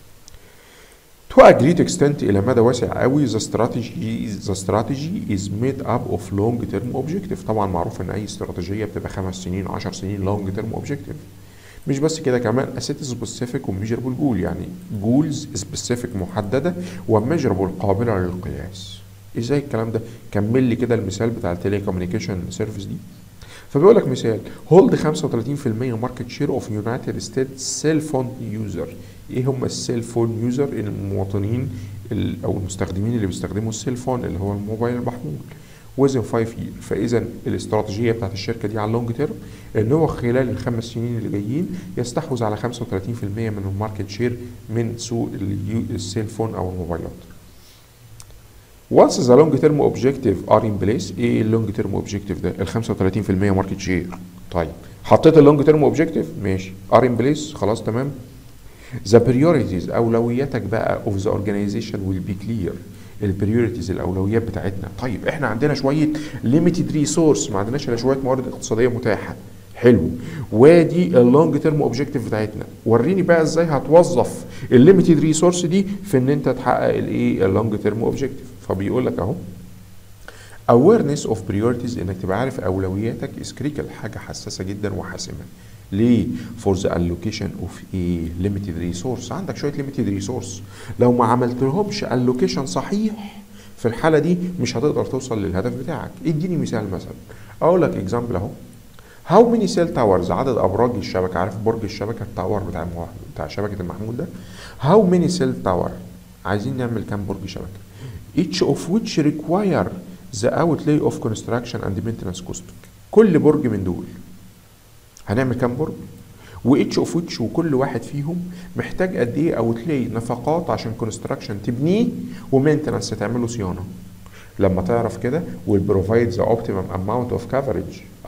S1: To a great extent، إلى مدى واسع قوي، the strategy is made up of long term objective. طبعا معروف إن أي استراتيجية بتبقى 5 سنين 10 سنين long term objective. مش بس كده، كمان asset specific و measurable goal، يعني goals specific محددة و measurable قابلة للقياس. إزاي الكلام ده؟ كمل لي كده المثال بتاع التليكوميونيكيشن سيرفيس دي. فبيقول لك مثال هولد 35% ماركت شير اوف يونايتد ستيتس سيل فون يوزر. ايه هم السيل فون يوزر؟ المواطنين او المستخدمين اللي بيستخدموا السيل فون اللي هو الموبايل المحمول within 5 years. فاذا الاستراتيجيه بتاعت الشركه دي على اللونج تيرم ان هو خلال ال5 سنين اللي جايين يستحوذ على 35% من الماركت شير من سوق السيل فون او الموبايلات. Once the long term objective are in place، ايه اللونج تيرم اوبجيكتيف ده؟ ال 35% ماركت شير. طيب حطيت اللونج تيرم اوبجيكتيف، ماشي، are in place، خلاص تمام. The priorities، اولوياتك بقى of the organization will be clear. البريوريتيز، الاولويات بتاعتنا. طيب احنا عندنا شويه limited resource، ما عندناش الا شويه موارد اقتصاديه متاحه. حلو، وادي اللونج تيرم اوبجيكتيف بتاعتنا. وريني بقى ازاي هتوظف الليميتد ريسورس دي في ان انت تحقق الايه؟ اللونج تيرم اوبجيكتيف. فبيقول لك اهو awareness of priorities، انك تبقى عارف اولوياتك is critical، حاجه حساسه جدا وحاسمه. ليه؟ for the allocation of a limited resource. عندك شويه limited resource، لو ما عملتلهمش allocation صحيح في الحاله دي مش هتقدر توصل للهدف بتاعك. اديني مثال، مثلا اقول لك اكزامبل اهو. هاو ماني سيل تاورز، عدد ابراج الشبكه. عارف برج الشبكه التاور بتاع شبكه المحمول ده؟ هاو ماني سيل تاور، عايزين نعمل كام برج شبكه؟ each of which require the outlay of construction and maintenance cost. كل برج من دول هنعمل كام برج؟ وإتش اوف ويتش، وكل واحد فيهم محتاج قد ايه outlay نفقات عشان كونستراكشن تبنيه ومينتنس تعمله صيانه. لما تعرف كده والبروفايد ذا اوبتيمم اماونت اوف كفرج،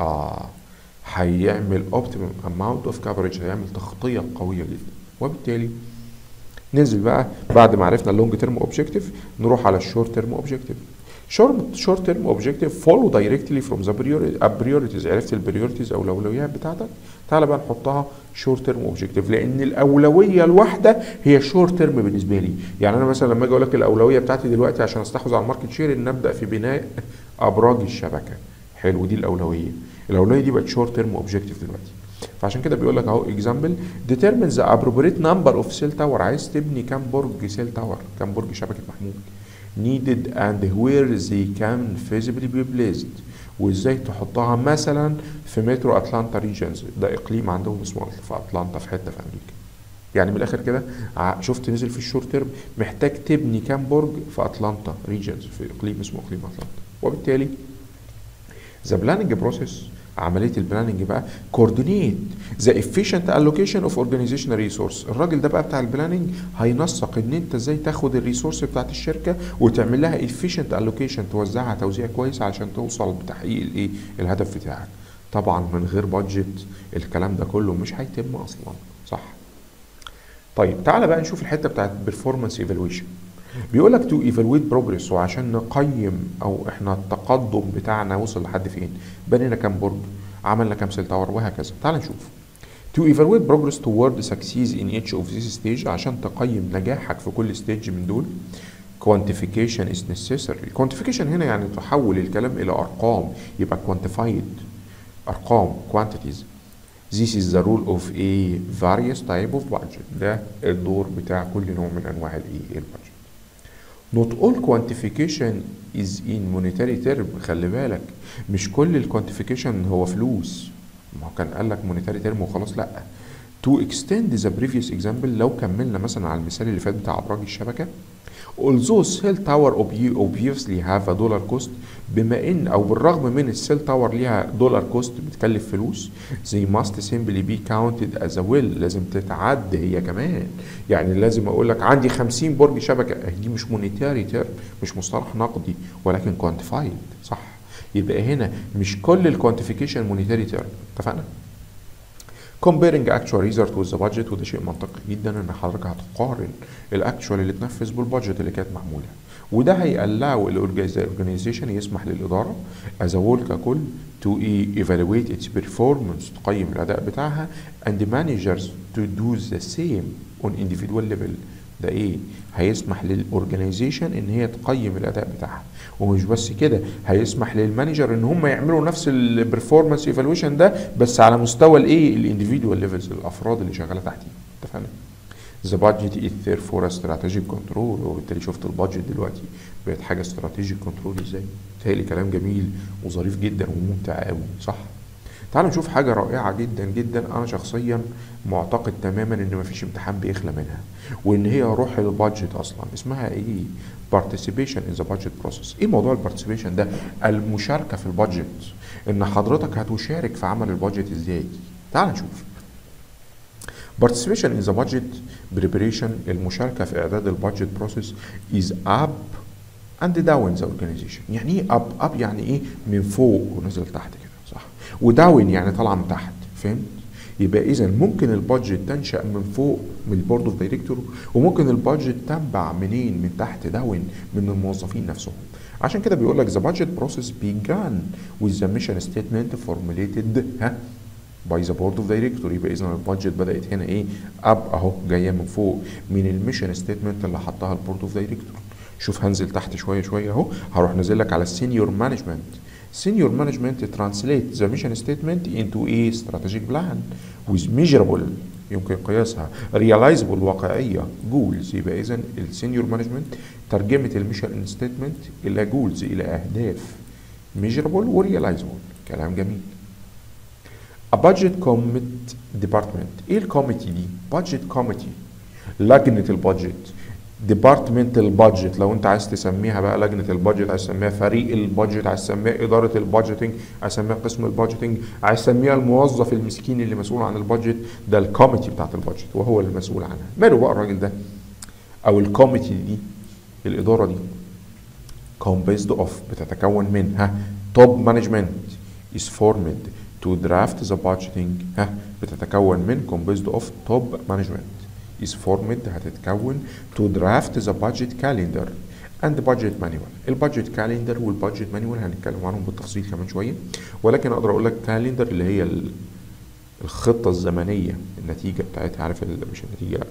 S1: هيعمل اوبتيمم اماونت اوف كفرج، هيعمل تغطيه قويه جدا. وبالتالي ننزل بقى بعد ما عرفنا اللونج تيرم اوبجيكتيف نروح على الشورت تيرم اوبجيكتيف. شورت تيرم اوبجيكتيف فولو دايركتلي فروم ذا بريوريتيز. عرفت البريوريتيز او الاولويات بتاعتك، تعالى بقى نحطها شورت تيرم اوبجيكتيف، لان الاولويه الواحده هي شورت تيرم بالنسبه لي. يعني انا مثلا لما اجي اقول لك الاولويه بتاعتي دلوقتي عشان استحوذ على الماركت شير ان ابدا في بناء ابراج الشبكه. حلو، دي الاولويه. الاولويه دي بقت شورت تيرم اوبجيكتيف دلوقتي. فعشان كده بيقول لك اهو example determine the appropriate number of cell tower. عايز تبني كام برج سيل تاور، كام برج شبكه محمول needed and where they can feasibly be placed، وازاي تحطها مثلا في مترو اتلانتا ريجنز، ده اقليم عندهم اسمه في اتلانتا في حته في امريكا. يعني من الاخر كده شفت نزل في الشورت تيرم محتاج تبني كام برج في اتلانتا ريجنز في اقليم اسمه اقليم اتلانتا. وبالتالي ذا بلاننج بروسيس، عمليه البلاننج بقى كوردينيت ذا efficient allocation of organizational resource. الراجل ده بقى بتاع البلاننج هينسق ان انت ازاي تاخد الريسورس بتاعت الشركه وتعمل لها efficient allocation، توزعها توزيع كويس علشان توصل بتحقيق الايه الهدف بتاعك. طبعا من غير بادجت الكلام ده كله مش هيتم اصلا، صح؟ طيب تعالى بقى نشوف الحته بتاعت performance evaluation. بيقول لك تو ايفالويت بروجريس، وعشان نقيم او احنا التقدم بتاعنا وصل لحد فين، بنينا كام برج، عملنا كام سيل تاور، وهكذا. تعال نشوف. تو ايفالويت بروجريس توورد سكسيز ان ايتش اوف ذيس ستيج، عشان تقيم نجاحك في كل ستيج من دول. كوانتيفيكيشن از نيسيسري. كوانتيفيكيشن هنا يعني تحول الكلام الى ارقام، يبقى كوانتيفايد ارقام quantities. This is the rule of a various type of budget. ده الدور بتاع كل نوع من انواع الايه البادجت. Not all quantification is in monetary term. خلي بالك مش كل الكوانتيفيكيشن هو فلوس، ما هو كان قال لك monetary term وخلاص، لا. To extend the previous example، لو كملنا مثلا على المثال اللي فات بتاع ابراج الشبكه. although cell tower obviously have a dollar cost، بما ان او بالرغم من السيل تاور ليها دولار كوست بتكلف فلوس، they must simply be counted as a will، لازم تتعد هي كمان. يعني لازم اقول لك عندي 50 برج شبكه، دي مش مونيتاري تيرم، مش مصطلح نقدي ولكن كوانتيفايد، صح؟ يبقى هنا مش كل الكوانتيفيكيشن مونيتاري تيرم، اتفقنا؟ comparing actual result with the budget، وده شيء منطقي جدا ان حضرتك هتقارن الاكشوال اللي اتنفذ بالبادجت اللي كانت معموله، وده هيقلعوا الاورجنايزيشن، يسمح للاداره as a whole ككل to evaluate its performance، تقيم الاداء بتاعها and managers to do the same on individual level. ده ايه؟ هيسمح للاورجنايزيشن ان هي تقيم الاداء بتاعها، ومش بس كده، هيسمح للمانجر ان هم يعملوا نفس البرفورمانس ايفالويشن ده بس على مستوى الايه الانديفيدوال ليفلز، الافراد اللي شغاله تحتيه. اتفقنا؟ The budget is therefore a strategic control، وبالتالي شفت البادجت دلوقتي بقت حاجه استراتيجيك كنترول ازاي؟ تهيألي كلام جميل وظريف جدا وممتع قوي، صح؟ تعالوا نشوف حاجه رائعه جدا جدا، انا شخصيا معتقد تماما ان مفيش امتحان بيخلى منها، وان هي روح البادجت اصلا. اسمها ايه؟ participation in the budget process. ايه موضوع البارتيسيبيشن ده؟ المشاركه في البادجت، ان حضرتك هتشارك في عمل البادجت ازاي. تعال نشوف. participation in the budget preparation، المشاركه في اعداد البادجت بروسيس is up and down the organization. يعني ايه up يعني ايه؟ من فوق ونزل تحت كده، صح؟ وداون يعني طالعه من تحت، فهمت؟ يبقى اذا ممكن البادجت تنشا من فوق من البورد اوف دايركتور، وممكن البادجت تنبع منين؟ من تحت داون، من الموظفين نفسهم. عشان كده بيقول لك the budget process began with the mission statement formulated باي ذا بورد اوف دايركتور. يبقى اذا البادجت بدات هنا ايه؟ اب اهو، جايه من فوق من الميشن ستيتمنت اللي حطها البورد اوف دايركتور. شوف هنزل تحت شويه شويه اهو، هروح نازل لك على السينيور مانجمنت. senior management translate the mission statement into a strategic plan with measurable، يمكن قياسها، realizable، واقعيه، goals. يبقى اذا السينيور مانجمنت ترجمه الميشن ستيتمنت الى جولز، الى اهداف measurable و realizable. كلام جميل. A budget committee department. ايه الكوميتي دي؟ budget committee، لجنه البادجت. ديبارتمنت البادجت، لو انت عايز تسميها بقى لجنه البادجت، عايز تسميها فريق البادجت، عايز تسميها اداره البادجيتنج، عايز تسميها قسم البادجيتنج، عايز تسميها الموظف المسكين اللي مسؤول عن البادجت، ده الكوميتي بتاعت البادجت وهو المسؤول عنها. ماله بقى الراجل ده او الكوميتي دي، الاداره دي composed of، بتتكون من توب مانجمنت is formed to draft the budgeting، بتتكون من composed of top management is formed، هتتكون to draft the budget calendar and budget manual. البادجت كالندر والبادجت مانيوال هنتكلم عنهم بالتفصيل كمان شويه، ولكن اقدر اقول لك كالندر اللي هي الخطه الزمنيه، النتيجه بتاعتها، عارف مش النتيجه،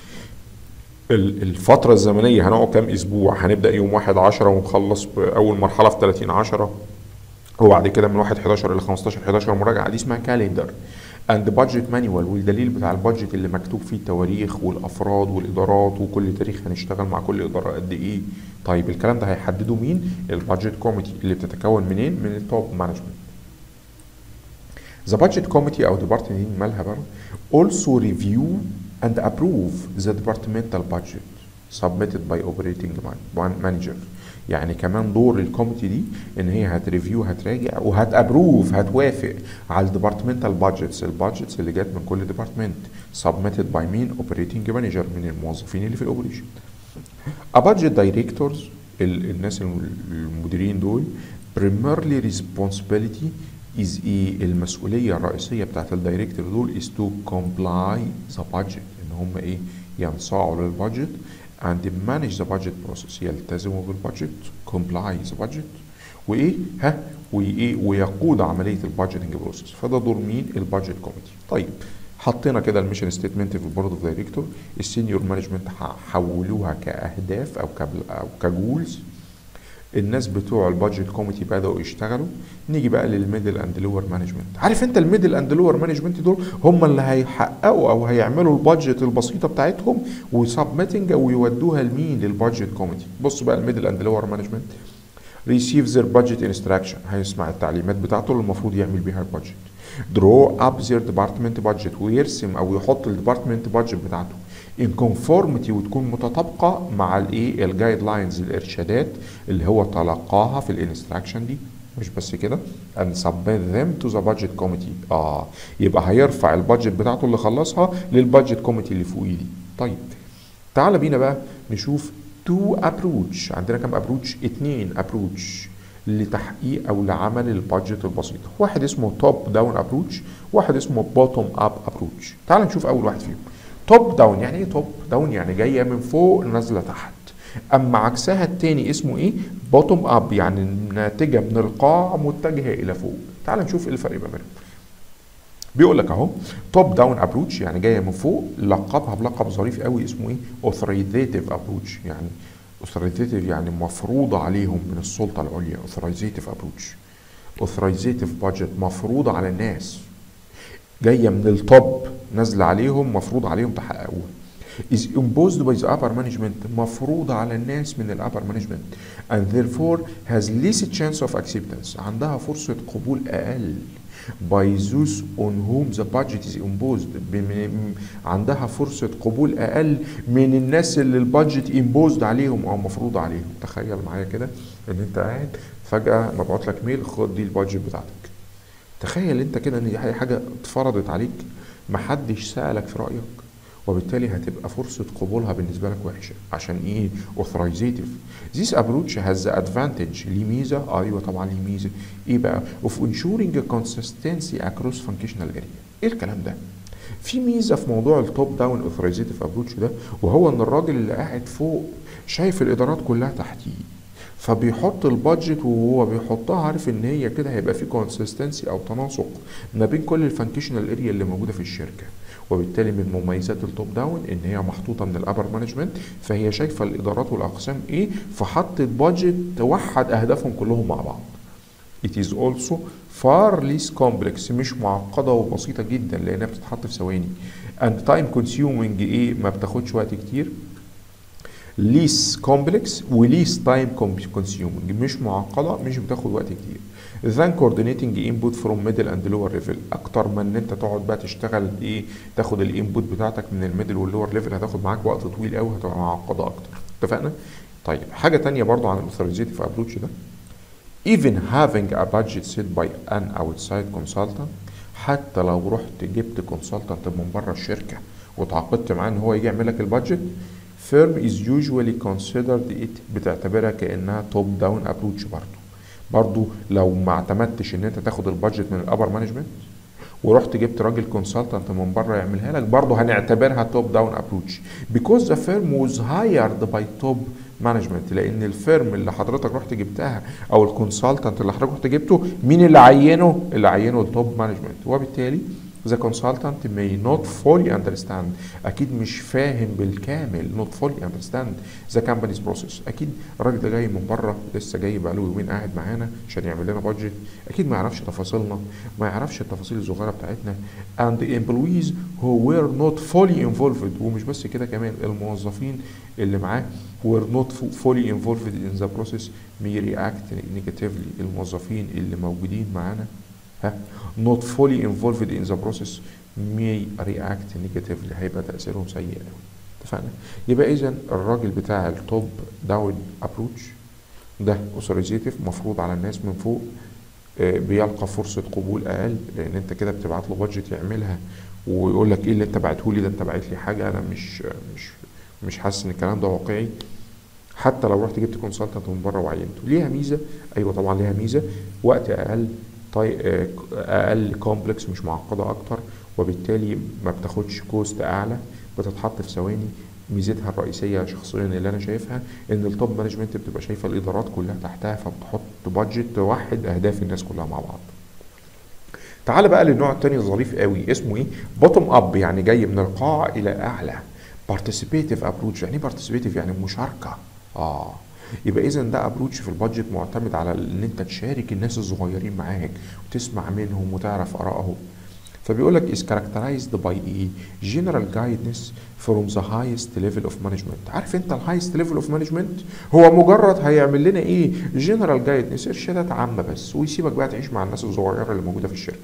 S1: الفتره الزمنيه، هنقعد كام اسبوع، هنبدا يوم 1/10 ونخلص باول مرحله في 30/10، وبعد كده من 1/11 ل 15/11 مراجعه، دي اسمها كالندر. اند بادجت مانيوال، والدليل بتاع البادجت اللي مكتوب فيه التواريخ والافراد والادارات وكل تاريخ هنشتغل مع كل اداره قد ايه. طيب الكلام ده هيحدده مين؟ البادجت كوميتي اللي بتتكون منين؟ من التوب مانجمنت. The budget committee أو department دي مالها بقى؟ also review and approve the departmental budget submitted by operating manager. يعني كمان دور الكوميتي دي ان هي هتريفيو، هتراجع وهتابروف، هتوافق على الديبارتمنتال بادجتس، البادجتس اللي جت من كل ديبارتمنت submitted by مين؟ operating manager، من الموظفين اللي في الاوبريشن. A budget directors الناس المديرين دول primarily responsibility is ايه؟ المسؤوليه الرئيسيه بتاعت الدايركتور دول is to comply the budget، ان هم ايه؟ ينصاعوا للبادجت and manage the budget process، يلتزموا بالبادجت comply the budget وايه؟ وايه؟ ويقود عمليه البادجيتنج بروسيس. فده دور مين؟ البادجت كوميتي. طيب حطينا كده الميشن ستيتمنت في البورد اوف دايركتور، السينيور مانجمنت حولوها كاهداف او كجولز، الناس بتوع البادجت كوميتي بداوا يشتغلوا. نيجي بقى للميدل اند لور مانجمنت. عارف انت الميدل اند لور مانجمنت دول هم اللي هيحققوا او هيعملوا البادجت البسيطه بتاعتهم وسبميتنج ويودوها لمين؟ للبادجت كوميتي. بص بقى الميدل اند لور مانجمنت receive their budget instruction، هيسمع التعليمات بتاعته اللي المفروض يعمل بيها البادجت. draw up their department budget، ويرسم او يحط الديبارتمنت بادجت بتاعته in conformity وتكون متطابقه مع الايه؟ الجايد لاينز، الارشادات اللي هو تلقاها في الانستراكشن دي. مش بس كده and submit them to the budget committee. يبقى هيرفع البادجت بتاعته اللي خلصها للبادجت كوميتي اللي فوقيه دي. طيب تعال بينا بقى نشوف تو ابروتش. عندنا كام ابروتش؟ 2 ابروتش لتحقيق او لعمل البادجت البسيطه. واحد اسمه توب داون ابروتش، واحد اسمه بوتوم اب ابروتش. تعال نشوف اول واحد فيهم. توب داون يعني ايه؟ توب داون يعني جايه من فوق نازله تحت. اما عكسها التاني اسمه ايه؟ بوتوم اب يعني ناتجه من القاع متجهه الى فوق. تعال نشوف ايه الفرق ما بينهم. بيقول لك اهو توب داون ابروتش يعني جايه من فوق، لقبها بلقب ظريف قوي اسمه ايه؟ اوثوريتيف ابروتش. يعني اوثوريتيف يعني مفروضه عليهم من السلطه العليا. اوثوريتيف ابروتش، اوثوريتيف بادجت مفروضه على الناس، جايه من التوب نازله عليهم، مفروض عليهم تحققوها. is imposed by the upper management مفروضة على الناس من الأبر management and therefore has less chance of acceptance، عندها فرصة قبول أقل by those on whom the budget is imposed، عندها فرصة قبول أقل من الناس اللي البادجت imposed عليهم أو مفروض عليهم. تخيل معايا كده إن أنت قاعد فجأة مبعوت لك ميل، خد دي البادجت بتاعتك. تخيل أنت كده إن دي حاجة اتفرضت عليك، محدش سألك في رأيك، وبالتالي هتبقى فرصة قبولها بالنسبة لك وحشة. عشان ايه؟ authoritative. This approach has the advantage، ليه ميزة؟ ايوه طبعا ليه ميزة. ايه بقى؟ of ensuring a consistency across functional area. ايه الكلام ده؟ في ميزة في موضوع التوب داون authoritative approach ده، وهو ان الراجل اللي قاعد فوق شايف الادارات كلها تحتيه، فبيحط البادجت وهو بيحطها عارف ان هي كده هيبقى في كونسيستنسي او تناسق ما بين كل الفانكشنال اريا اللي موجوده في الشركه. وبالتالي من مميزات التوب داون ان هي محطوطه من الابر مانجمنت، فهي شايفه الادارات والاقسام ايه، فحطت بادجت توحد اهدافهم كلهم مع بعض. It is also far less complex، مش معقده وبسيطه جدا لانها بتتحط في ثواني. and time consuming ايه؟ ما بتاخدش وقت كتير. less complex و less time consuming، مش معقده، مش بتاخد وقت كتير. then coordinating input from middle and lower level، اكتر من ان انت تقعد بقى تشتغل ايه، تاخد الانبوت بتاعتك من الميدل واللور ليفل، هتاخد معاك وقت طويل قوي، هتبقى معقده اكتر. اتفقنا؟ طيب حاجه تانية برضو عن الاوثوريتيف ابروتش ده، even having a budget set by an outside consultant، حتى لو رحت جبت كونسلتنت من بره الشركه وتعاقدت معاه ان هو يجي يعمل لك البادجت، firm is usually considered it، بتعتبرها كانها توب داون ابروتش. برضو لو ما اعتمدتش ان انت تاخد البادجت من الابر مانجمنت ورحت جبت راجل كونسلتنت من بره يعملها لك، برضو هنعتبرها توب داون ابروتش because the firm was hired by top management، لان الفيرم اللي حضرتك رحت جبتها او الكونسلتنت اللي حضرتك رحت جبته، مين اللي عينه؟ اللي عينه التوب مانجمنت. وبالتالي the consultant may not fully understand. اكيد مش فاهم بالكامل not fully understand the company's process. اكيد الراجل ده جاي من بره لسه جاي بقاله يومين قاعد معانا عشان يعمل لنا بادجت، اكيد ما يعرفش تفاصيلنا، ما يعرفش التفاصيل الصغيره بتاعتنا. and the employees who were not fully involved، ومش بس كده كمان الموظفين اللي معاه were not fully involved in the process may react negatively. الموظفين اللي موجودين معانا not fully involved in the process may react negatively، هيبقى تأثيرهم سيء قوي. اتفقنا؟ يبقى إذا الراجل بتاع التوب داون ابروتش ده اوثوريزيتيف، مفروض على الناس من فوق، بيلقى فرصة قبول أقل، لأن أنت كده بتبعت له بادجت يعملها ويقول لك إيه اللي أنت بعته لي ده، أنت بعت لي حاجة أنا مش حاسس إن الكلام ده واقعي. حتى لو رحت جبت كونسلتنت من بره وعينته، ليها ميزة، أيوه طبعا ليها ميزة، وقت أقل، اقل كومبلكس، مش معقده اكتر، وبالتالي ما بتاخدش كوست اعلى، بتتحط في ثواني. ميزتها الرئيسيه شخصيا اللي انا شايفها ان التوب مانجمنت بتبقى شايفه الادارات كلها تحتها، فبتحط بادجت توحد اهداف الناس كلها مع بعض. تعال بقى للنوع الثاني الظريف قوي، اسمه ايه؟ بوتوم اب، يعني جاي من القاع الى اعلى. بارتيسيبيتيف ابروتش، يعني ايه بارتيسيبيتيف؟ يعني مشاركه. يبقى اذا ده ابروتش في البادجت معتمد على ان انت تشارك الناس الصغيرين معاك وتسمع منهم وتعرف ارائهم. فبيقول لك is characterized by a general guidance from the highest level of management. عارف انت الهايست ليفل اوف مانجمنت هو مجرد هيعمل لنا ايه؟ general guidance، ارشادات عامه بس، ويسيبك بقى تعيش مع الناس الصغيره اللي موجوده في الشركه.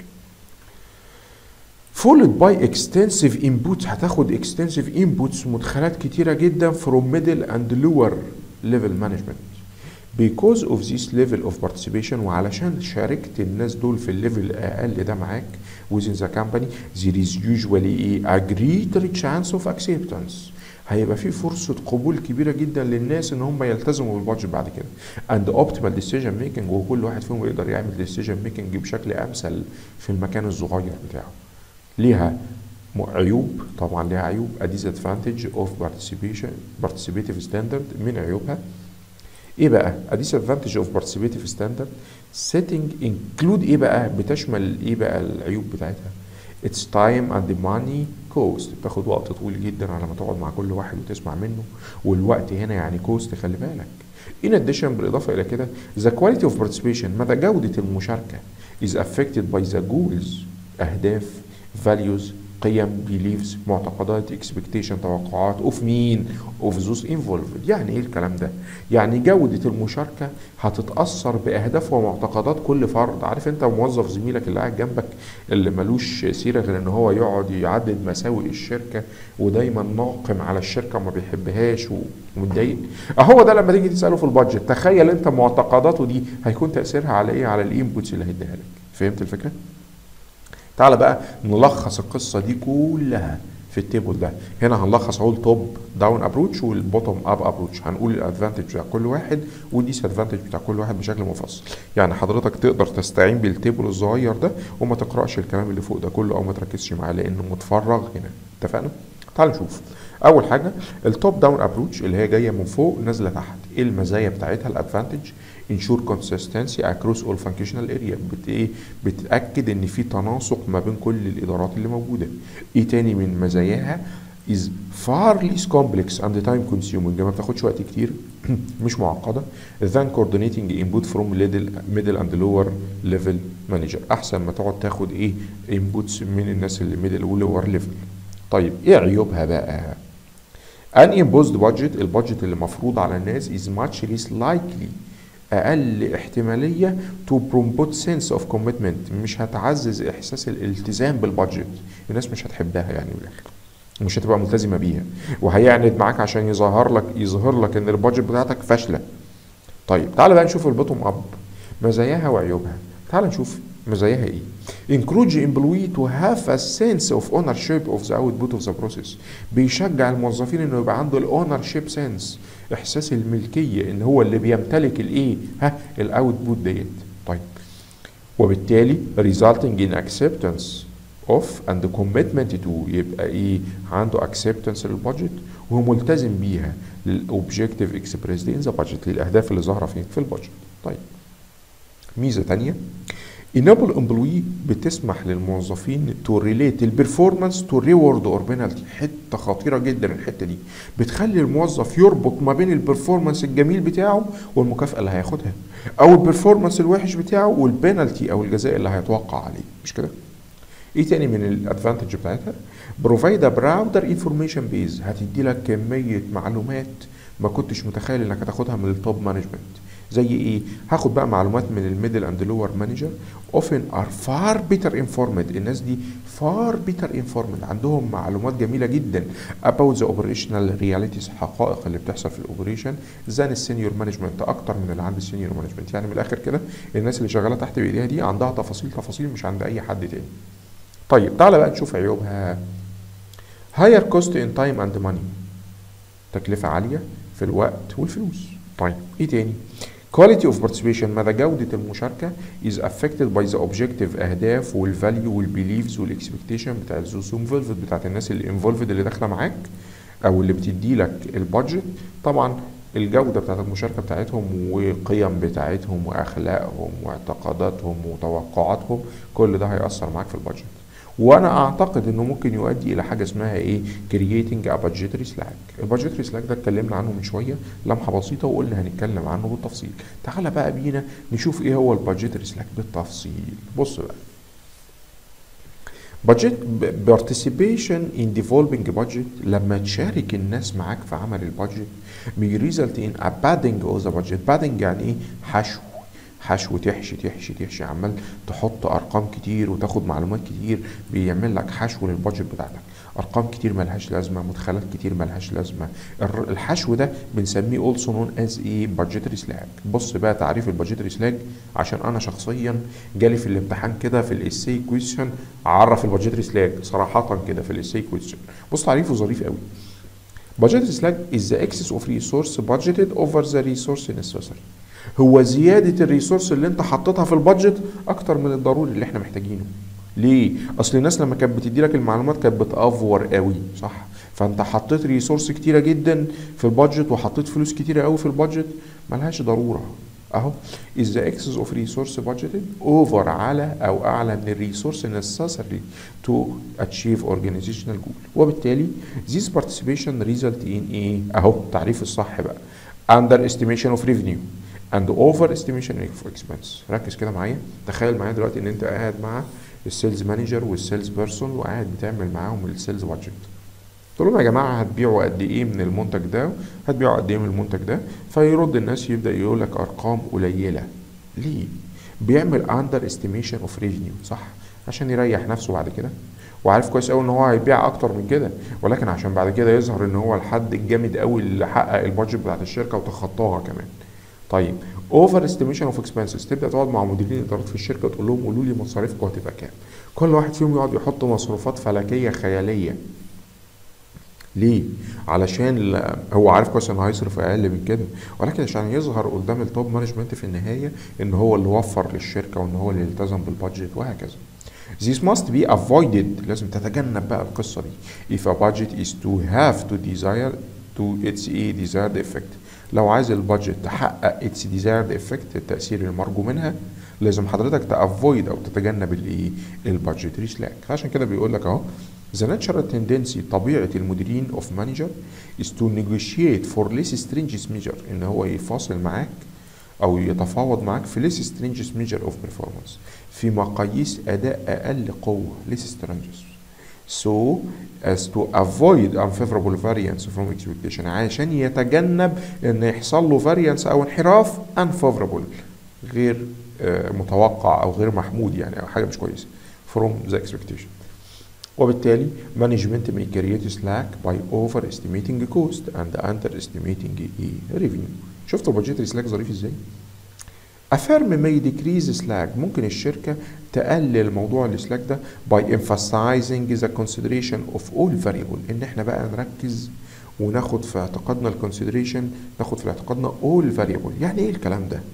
S1: followed by extensive inputs، هتاخد extensive inputs، مدخلات كتيره جدا from middle and lower level management. because of this level of participation، وعلشان شاركت الناس دول في الليفل الاقل ده معاك within the company there is usually a greater chance of acceptance. هيبقى في فرصة قبول كبيرة جدا للناس ان هم يلتزموا بالبادجت بعد كده. and optimal decision making، وكل واحد فيهم يقدر يعمل decision making بشكل امثل في المكان الصغير بتاعه. ليها عيوب، طبعا ليها عيوب. a disadvantage of participative standard، من عيوبها ايه بقى؟ a disadvantage of participative standard setting include ايه بقى؟ بتشمل ايه بقى العيوب بتاعتها؟ it's time and money cost، بتاخد وقت طويل جدا على ما تقعد مع كل واحد وتسمع منه، والوقت هنا يعني كوست، خلي بالك. in addition، بالاضافه الى كده the quality of participation، مدى جوده المشاركه is affected by the goals، اهداف، values، قيم، beliefs، معتقدات، expectation، توقعات، of مين؟ of those involved. يعني ايه الكلام ده؟ يعني جودة المشاركة هتتأثر بأهداف ومعتقدات كل فرد. عارف انت موظف زميلك اللي قاعد جنبك اللي ملوش سيرة غير ان هو يقعد يعدد مساوئ الشركة ودايما ناقم على الشركة وما بيحبهاش ومتضايق، اهو ده لما تيجي تسأله في البادجت تخيل انت معتقداته دي هيكون تأثيرها على ايه؟ على الانبوتس اللي هيديها لك. فهمت الفكرة؟ تعال بقى نلخص القصة دي كلها في التيبل ده. هنا هنلخص اهو التوب داون ابروتش والبوتوم اب ابروتش، هنقول الادفانتج بتاع كل واحد والديس ادفانتج بتاع كل واحد بشكل مفصل. يعني حضرتك تقدر تستعين بالتيبل الصغير ده وما تقراش الكلام اللي فوق ده كله او ما تركزش معاه لانه متفرغ هنا. اتفقنا؟ تعال نشوف. اول حاجه التوب داون ابروتش اللي هي جايه من فوق نازله تحت. ايه المزايا بتاعتها؟ الادفانتج ensure consistency across all functional area، بتأكد ان في تناسق ما بين كل الادارات اللي موجوده. ايه تاني من مزاياها؟ is far less complex and time consuming، ما بتاخدش وقت كتير، مش معقده. than coordinating input from middle and lower level manager، احسن ما تقعد تاخد ايه inputs من الناس اللي middle و lower level. طيب ايه عيوبها بقى؟ an imposed budget، البادجت اللي مفروض على الناس is much less likely، اقل احتماليه to promote sense of commitment، مش هتعزز احساس الالتزام بالبادجت، الناس مش هتحبها يعني بالاخر، مش هتبقى ملتزمه بيها، وهيعند معاك عشان يظهر لك ان البادجت بتاعتك فاشله. طيب تعال بقى نشوف البوتوم اب مزاياها وعيوبها. تعال نشوف مزاياها ايه. encourage employee to have a sense of ownership of the output of the process، بيشجع الموظفين انه يبقى عنده الاونرشيب سنس، احساس الملكيه ان هو اللي بيمتلك الايه الاوتبوت ديت. طيب وبالتالي resulting in acceptance of and commitment to، يبقى ايه عنده acceptance للبادجت وهو ملتزم بيها، للاوبجكتيف expressed in the budget، للاهداف اللي ظاهره فين في البادجت. طيب ميزه ثانيه enable employee بتسمح للموظفين to relate البرفورمانس to reward or penalty. حته خطيره جدا الحته دي، بتخلي الموظف يربط ما بين البرفورمانس الجميل بتاعه والمكافاه اللي هياخدها، او البرفورمانس الوحش بتاعه والبنالتي او الجزاء اللي هيتوقع عليه. مش كده؟ ايه تاني من الادفانتج بتاعتها؟ بروفايد براودر انفورميشن بيز، هتدي لك كميه معلومات ما كنتش متخيل انك هتاخدها من التوب مانجمنت. زي ايه؟ هاخد بقى معلومات من الميدل اند لور مانجر often are far better informed. الناس دي far better informed، عندهم معلومات جميله جدا about the operational realities، حقائق اللي بتحصل في الاوبريشن than السينيور مانجمنت، اكتر من اللي عند السينيور مانجمنت. يعني من الاخر كده الناس اللي شغاله تحت بايديها دي عندها تفاصيل مش عند اي حد تاني. طيب تعالى بقى نشوف عيوبها. higher cost in time and money، تكلفة عالية في الوقت والفلوس. طيب ايه تاني؟ quality of participation، مدى جودة المشاركة is affected by the objective، أهداف والفاليو والبيليفز والاكسبكتيشن بتاعت those involved، بتاعت الناس اللي involved اللي داخلة معاك أو اللي بتدي لك البادجت. طبعا الجودة بتاعت المشاركة بتاعتهم وقيم بتاعتهم وأخلاقهم واعتقاداتهم وتوقعاتهم، كل ده هيأثر معاك في البادجت. وانا اعتقد انه ممكن يؤدي الى حاجه اسمها ايه؟ كرييتنج ا بادجيتري سلاك. البادجيتري سلاك ده اتكلمنا عنه من شويه لمحه بسيطه وقلنا هنتكلم عنه بالتفصيل. تعالى بقى بينا نشوف ايه هو البادجيتري سلاك بالتفصيل. بص بقى، بادجت participation in developing budget، لما تشارك الناس معاك في عمل البادجت بيريزلت ان a padding of the budget. padding يعني ايه؟ حشو، تحشي عمال تحط ارقام كتير وتاخد معلومات كتير، بيعمل لك حشو للبادجت بتاعتك. ارقام كتير ملهاش لازمه، مدخلات كتير ملهاش لازمه. الحشو ده بنسميه also known as a budgetary slack. بص بقى تعريف البادجيتري سلاك، عشان انا شخصيا جالي في الامتحان كده في الاساي كويشن عرف البادجيتري سلاك صراحه كده في الاساي كويشن. بص تعريفه ظريف قوي. budgetary slack is the excess of resource budgeted over the resource necessary. هو زيادة الريسورس اللي انت حطيتها في البادجت اكتر من الضروري اللي احنا محتاجينه. ليه؟ اصل الناس لما كانت بتدي لك المعلومات كانت بتأفور قوي، صح؟ فانت حطيت ريسورس كتيرة جدا في البادجت وحطيت فلوس كتيرة قوي في البادجت ملهاش ضرورة. اهو is the excess of resource budgeted over على او اعلى من الريسورس necessary to achieve organizational goal. وبالتالي this participation result in ايه؟ اهو تعريف الصح بقى. underestimation of revenue and over estimation of expense. ركز كده معايا، تخيل معايا دلوقتي ان انت قاعد مع السيلز مانجر والسيلز بيرسون وقاعد بتعمل معاهم السيلز بادجت. تقول لهم يا جماعه هتبيعوا قد ايه من المنتج ده، هتبيعوا قد ايه من المنتج ده، فيرد الناس يبدا يقول لك ارقام قليله. ليه؟ بيعمل اندر استيميشن اوف ريفينيو، صح؟ عشان يريح نفسه بعد كده، وعارف كويس قوي ان هو هيبيع اكتر من كده، ولكن عشان بعد كده يظهر ان هو الحد الجامد قوي اللي حقق البادجت بتاعت الشركه وتخطاها كمان. طيب اوفر استيميشن اوف اكسبنسز، تبدا تقعد مع مديرين الادارات في الشركه تقول لهم قولوا لي مصاريفكم هتبقى كام. كل واحد فيهم يقعد يحط مصروفات فلكيه خياليه. ليه؟ علشان هو عارف كويس انه هيصرف اقل من كده، ولكن عشان يظهر قدام التوب مانجمنت في النهايه ان هو اللي وفر للشركه وان هو اللي التزم بالبادجت وهكذا. This must be avoided، لازم تتجنب بقى القصه دي. If a budget is to have to desire to its desired effect، لو عايز البادجت تحقق its desired effect، التأثير المرجو منها، لازم حضرتك تافويد او تتجنب الايه؟ البادجتري سلاك. عشان كده بيقول لك اهو the natural tendency، طبيعة المديرين of manager is to negotiate for less stringent measure، ان هو يفاصل معاك او يتفاوض معاك في less stringent measure of performance، في مقاييس اداء اقل قوة less stringent، so as to avoid unfavorable variance from expectation، عشان يتجنب ان يحصل له variance او انحراف unfavorable، غير متوقع او غير محمود يعني، او حاجة مش كويسة from the expectation. وبالتالي management may create slack by overestimating cost and underestimating revenue. شفتوا البادجيتري سلاك ظريف ازاي؟ A firm may decrease slack، ممكن الشركة تقلل موضوع السلاك ده by emphasizing the consideration of all variable، ان احنا بقى نركز وناخد في اعتقادنا الكونسيدريشن، ناخد في اعتقادنا all variable. يعني ايه الكلام ده؟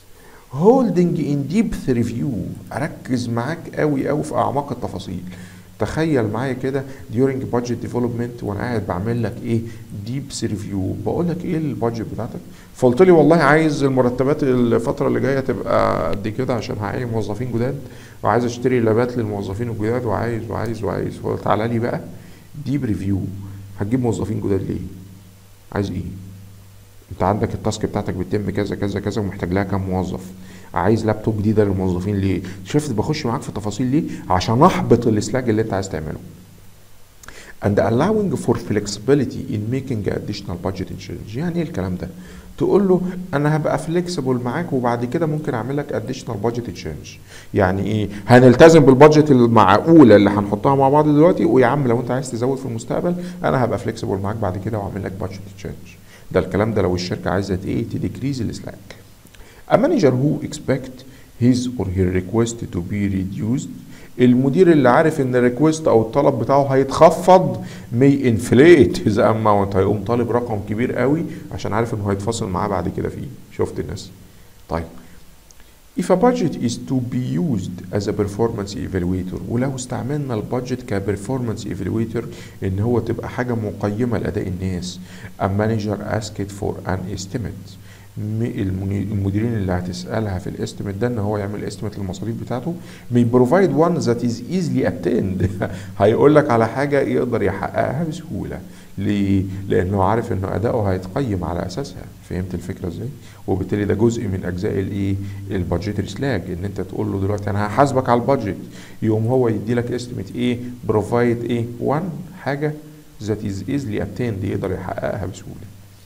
S1: holding in depth review، اركز معاك قوي قوي في اعماق التفاصيل. تخيل معايا كده during budget development وانا قاعد بعمل لك ايه deep review، بقول لك ايه البادجت بتاعتك، فقلت لي والله عايز المرتبات الفتره اللي جايه تبقى قد كده عشان هعين موظفين جداد، وعايز اشتري لابات للموظفين الجداد، وعايز فقلت تعالى لي بقى ديب ريفيو. هتجيب موظفين جداد ليه؟ عايز ايه؟ انت عندك التاسك بتاعتك بتتم كذا كذا كذا ومحتاج لها كام موظف، عايز لابتوب جديده للموظفين ليه؟ شفت بخش معاك في التفاصيل ليه؟ عشان احبط السلاج اللي انت عايز تعمله. and allowing for flexibility in making additional budget change. يعني ايه الكلام ده؟ تقول له انا هبقى فليكسبل معاك وبعد كده ممكن اعمل لك additional budget change. يعني ايه؟ هنلتزم بالبادجت المعقوله اللي هنحطها مع بعض دلوقتي، ويا عم لو انت عايز تزود في المستقبل انا هبقى فليكسبل معاك بعد كده واعمل لك budget change. ده الكلام ده لو الشركه عايزه ايه؟ تديكريز السلاك. A manager who expect his or her request to be reduced. المدير اللي عارف ان الريكوست او الطلب بتاعه هيتخفض may inflate his amount، هيقوم طالب رقم كبير قوي عشان عارف انه هيتفاصل معاه بعد كده فيه. شفت الناس؟ طيب if a budget is to be used as a performance evaluator، ولو استعملنا البادجت كبرفورمانس evaluator ان هو تبقى حاجه مقيمه لاداء الناس. a manager asked for an estimate، المديرين اللي هتسألها في الاستيميت ده ان هو يعمل استيميت للمصاريف بتاعته may provide one that is easily obtained هيقول لك على حاجة يقدر يحققها بسهولة. ليه؟ لانه عارف انه اداؤه هيتقيم على اساسها. فهمت الفكرة ازاي؟ وبالتالي ده جزء من اجزاء الايه؟ البادجيتري سلاج، ان انت تقول له دلوقتي انا هحاسبك على البادجت، يقوم هو يدي لك استيميت ايه؟ provide ايه؟ one حاجة that is easily obtained يقدر يحققها بسهولة.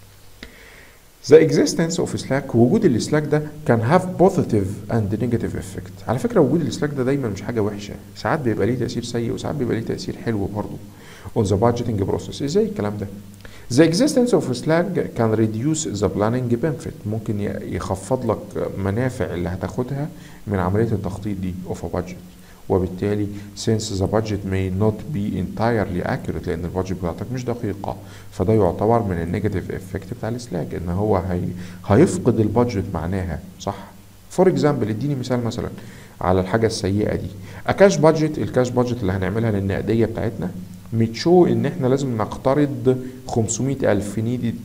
S1: The existence of Slack، وجود السلاك ده can have positive and negative effect. على فكرة وجود السلاك ده دايما مش حاجة وحشة، ساعات بيبقى ليه تأثير سيء وساعات بيبقى ليه تأثير حلو برضه. on the budgeting process. ازاي الكلام ده؟ The existence of Slack can reduce the planning benefit، ممكن يخفض لك منافع اللي هتاخدها من عملية التخطيط دي of a budget. وبالتالي since the budget may not be entirely accurate، لان البادجت بتاعتك مش دقيقه، فده يعتبر من النيجاتيف افكت بتاع السلاج، ان هو هيفقد البادجت معناها. صح؟ فور اكزامبل اديني مثال مثلا على الحاجه السيئه دي. الكاش بادجت اللي هنعملها للنقديه بتاعتنا متشو ان احنا لازم نقترض 500,000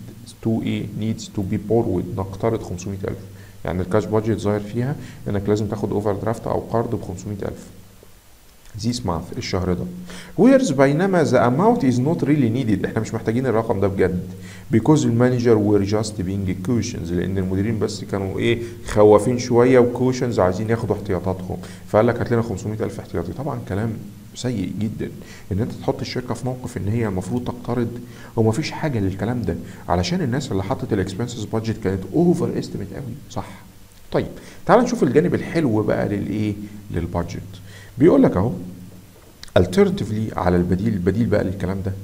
S1: needs to be borrowed، نقترض 500,000. يعني الكاش بادجت ظاهر فيها انك لازم تاخد اوفر درافت او قرض ب 500,000 this month الشهر ده. whereas بينما the amount is not really needed، احنا مش محتاجين الرقم ده بجد because المانجر were just being cautious، لان المديرين بس كانوا ايه؟ خوافين شويه وكوشنز عايزين ياخدوا احتياطاتهم، فقال لك هات لنا 500,000 احتياطي. طبعا كلام سيء جدا ان انت تحط الشركه في موقف ان هي المفروض تقترض ومفيش حاجه للكلام ده، علشان الناس اللي حطت الاكسبنسز بادجت كانت اوفر استيميت قوي. صح؟ طيب تعال نشوف الجانب الحلو بقى للايه؟ للبادجت. بيقول لك اهو alternatively على البديل بقى للكلام ده.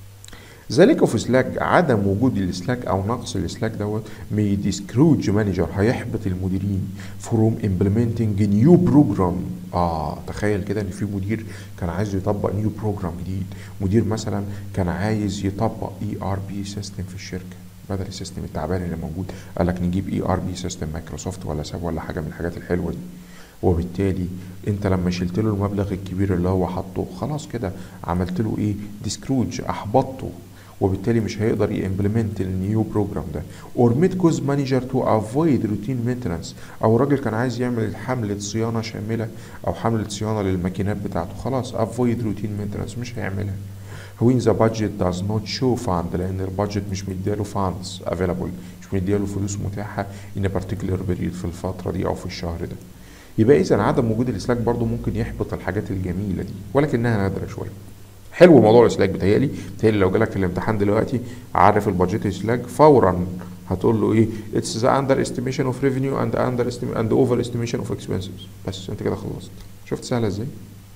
S1: The lack of slack، عدم وجود السلاك او نقص السلاك دوت may discourage manager، هيحبط المديرين from implementing new program. تخيل كده ان في مدير كان عايز يطبق نيو بروجرام جديد، مدير مثلا كان عايز يطبق ERP سيستم في الشركه بدل السيستم التعبان اللي موجود، قال لك نجيب ERP سيستم مايكروسوفت ولا ساب ولا حاجه من الحاجات الحلوه دي. وبالتالي انت لما شلت له المبلغ الكبير اللي هو حاطه خلاص كده عملت له ايه؟ ديسكروج، احبطته، وبالتالي مش هيقدر يمبلمنت النيو بروجرام ده. اور ميد كوز مانجر تو افويد روتين مينتنس، او الراجل كان عايز يعمل حمله صيانه شامله او حمله صيانه للماكينات بتاعته، خلاص افويد روتين مينتنس مش هيعملها. when the budget does not show fund، لان البادجت مش مدياله funds available، مش مدياله فلوس متاحه in a particular period في الفتره دي او في الشهر ده. يبقى اذا عدم وجود الاسلاك برضو ممكن يحبط الحاجات الجميله دي، ولكنها نادره شويه. حلو موضوع الاسلاك، بتهيألي لو جالك في الامتحان دلوقتي عارف البادجت اسلاك فورا هتقول له ايه؟ اتس ذا اندر استيميشن اوف ريفينيو اند اوفر استيميشن اوف اكسبنسز. بس انت كده خلصت. شفت سهله ازاي؟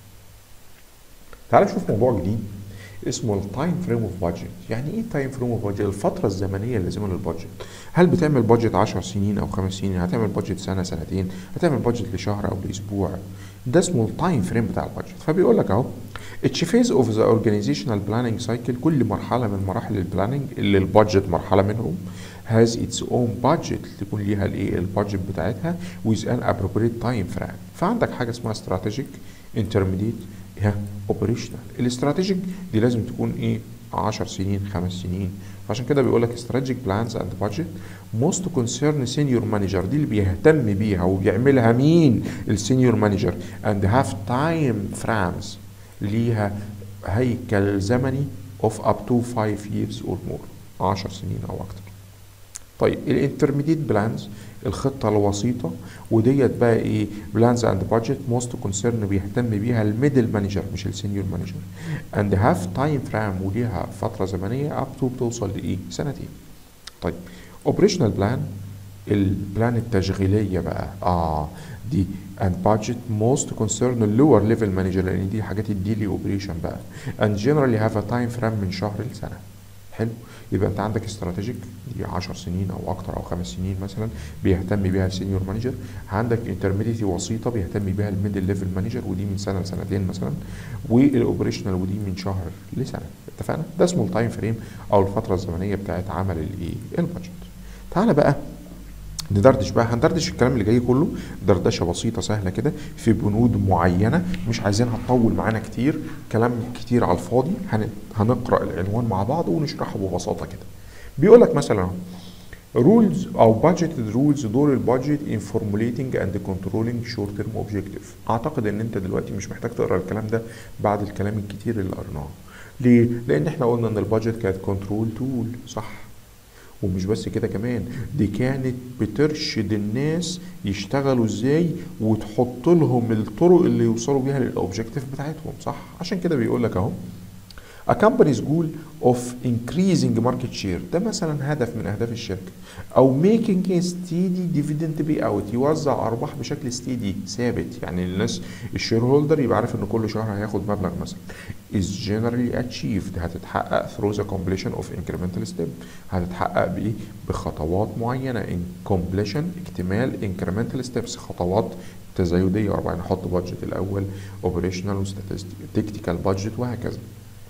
S1: تعال نشوف موضوع جديد اسمه التايم فريم اوف بادجت. يعني ايه تايم فريم اوف بادجت؟ الفتره الزمنيه اللازمه للبادجت. هل بتعمل بادجت 10 سنين او 5 سنين؟ هتعمل بادجت سنه سنتين؟ هتعمل بادجت لشهر او لاسبوع؟ ده اسمه التايم فريم بتاع البادجت. فبيقول لك اهو each phase of the organizational planning cycle، كل مرحله من مراحل البلاننج اللي البادجت مرحله منهم has its own budget، تكون ليها الايه؟ البادجت بتاعتها with an appropriate time frame. فعندك حاجه اسمها strategic، intermediate، اوبريشنال. الاستراتيجيك دي لازم تكون ايه 10 سنين 5 سنين. فعشان كده بيقول لك strategic plans and budget most concern senior manager، دي اللي بيهتم بيها وبيعملها مين؟ السينيور مانجر. and have time frames، ليها هيكل زمني of up to 5 years or more، 10 سنين او اكتر. طيب الانترميديت بلانز، الخطه الوسيطه، وديت بقى ايه؟ بلانز اند بادجت موست كونسيرن بيهتم بيها الميدل مانجر مش السينيور مانجر. اند هاف تايم فرام، وليها فتره زمنيه اب تو بتوصل لايه؟ سنتين. طيب اوبريشنال بلان، البلان التشغيليه بقى دي and budget most concern lower level manager، لان دي حاجات الديلي اوبريشن بقى. and generally have a time frame من شهر لسنه. حلو. يبقى انت عندك استراتيجيك دي 10 سنين او اكتر او 5 سنين مثلا بيهتم بيها السينيور مانجر. عندك انترميديتي وسيطه بيهتم بيها الميدل ليفل مانجر، ودي من سنه لسنتين مثلا. والاوبريشنال ودي من شهر لسنه. اتفقنا؟ ده اسمه التايم فريم او الفتره الزمنيه بتاعت عمل الايه؟ البادجت. تعالى بقى ندردش بقى، هندردش الكلام اللي جاي كله دردشه بسيطه سهله كده في بنود معينه، مش عايزينها تطول معانا كتير، كلام كتير على الفاضي. هنقرا العنوان مع بعض ونشرحه ببساطه كده. بيقول لك مثلا رولز او بادجيتد رولز، دور البادجت ان فورموليتنج اند كنترولينج شورت تيرم اوبجيكتيف. اعتقد ان انت دلوقتي مش محتاج تقرا الكلام ده بعد الكلام الكتير اللي قرناه. ليه؟ لان احنا قلنا ان البادجت كانت كنترول تول، صح؟ ومش بس كده كمان، دي كانت بترشد الناس يشتغلوا ازاي وتحط لهم الطرق اللي يوصلوا بيها للاوبجيكتيف بتاعتهم، صح؟ عشان كده بيقول لك اهو A company's goal of increasing market share، ده مثلا هدف من اهداف الشركه. او making a steady dividend payout، يوزع ارباح بشكل ستيدي ثابت، يعني الناس الشير هولدر يبقى عارف ان كل شهر هياخد مبلغ مثلا. is generally achieved، هتتحقق through the completion of incremental step، هتتحقق بايه؟ بخطوات معينه. in completion اكتمال incremental steps، خطوات تزايديه. اربعه نحط بادجت الاول، اوبريشنال وستاتستيكال بادجت وهكذا.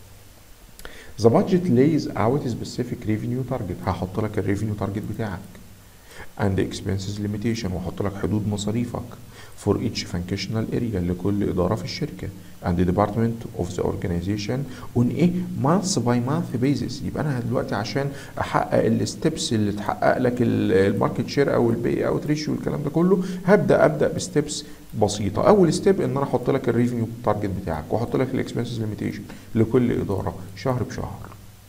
S1: The budget lays out a specific revenue target، هحط لك الريفينيو تارجت بتاعك. and expenses limitation، وهحط لك حدود مصاريفك for each functional area، لكل إدارة في الشركة. and the department of the organization on a month by month basis. يبقى أنا دلوقتي عشان أحقق الستبس اللي تحقق لك الماركت شير أو البي أوت ريشيو والكلام ده كله، أبدأ بستبس بسيطة. أول ستيب إن أنا أحط لك الريفينيو تارجت بتاعك، وأحط لك الإكسبنسز ليميتيشن لكل إدارة شهر بشهر.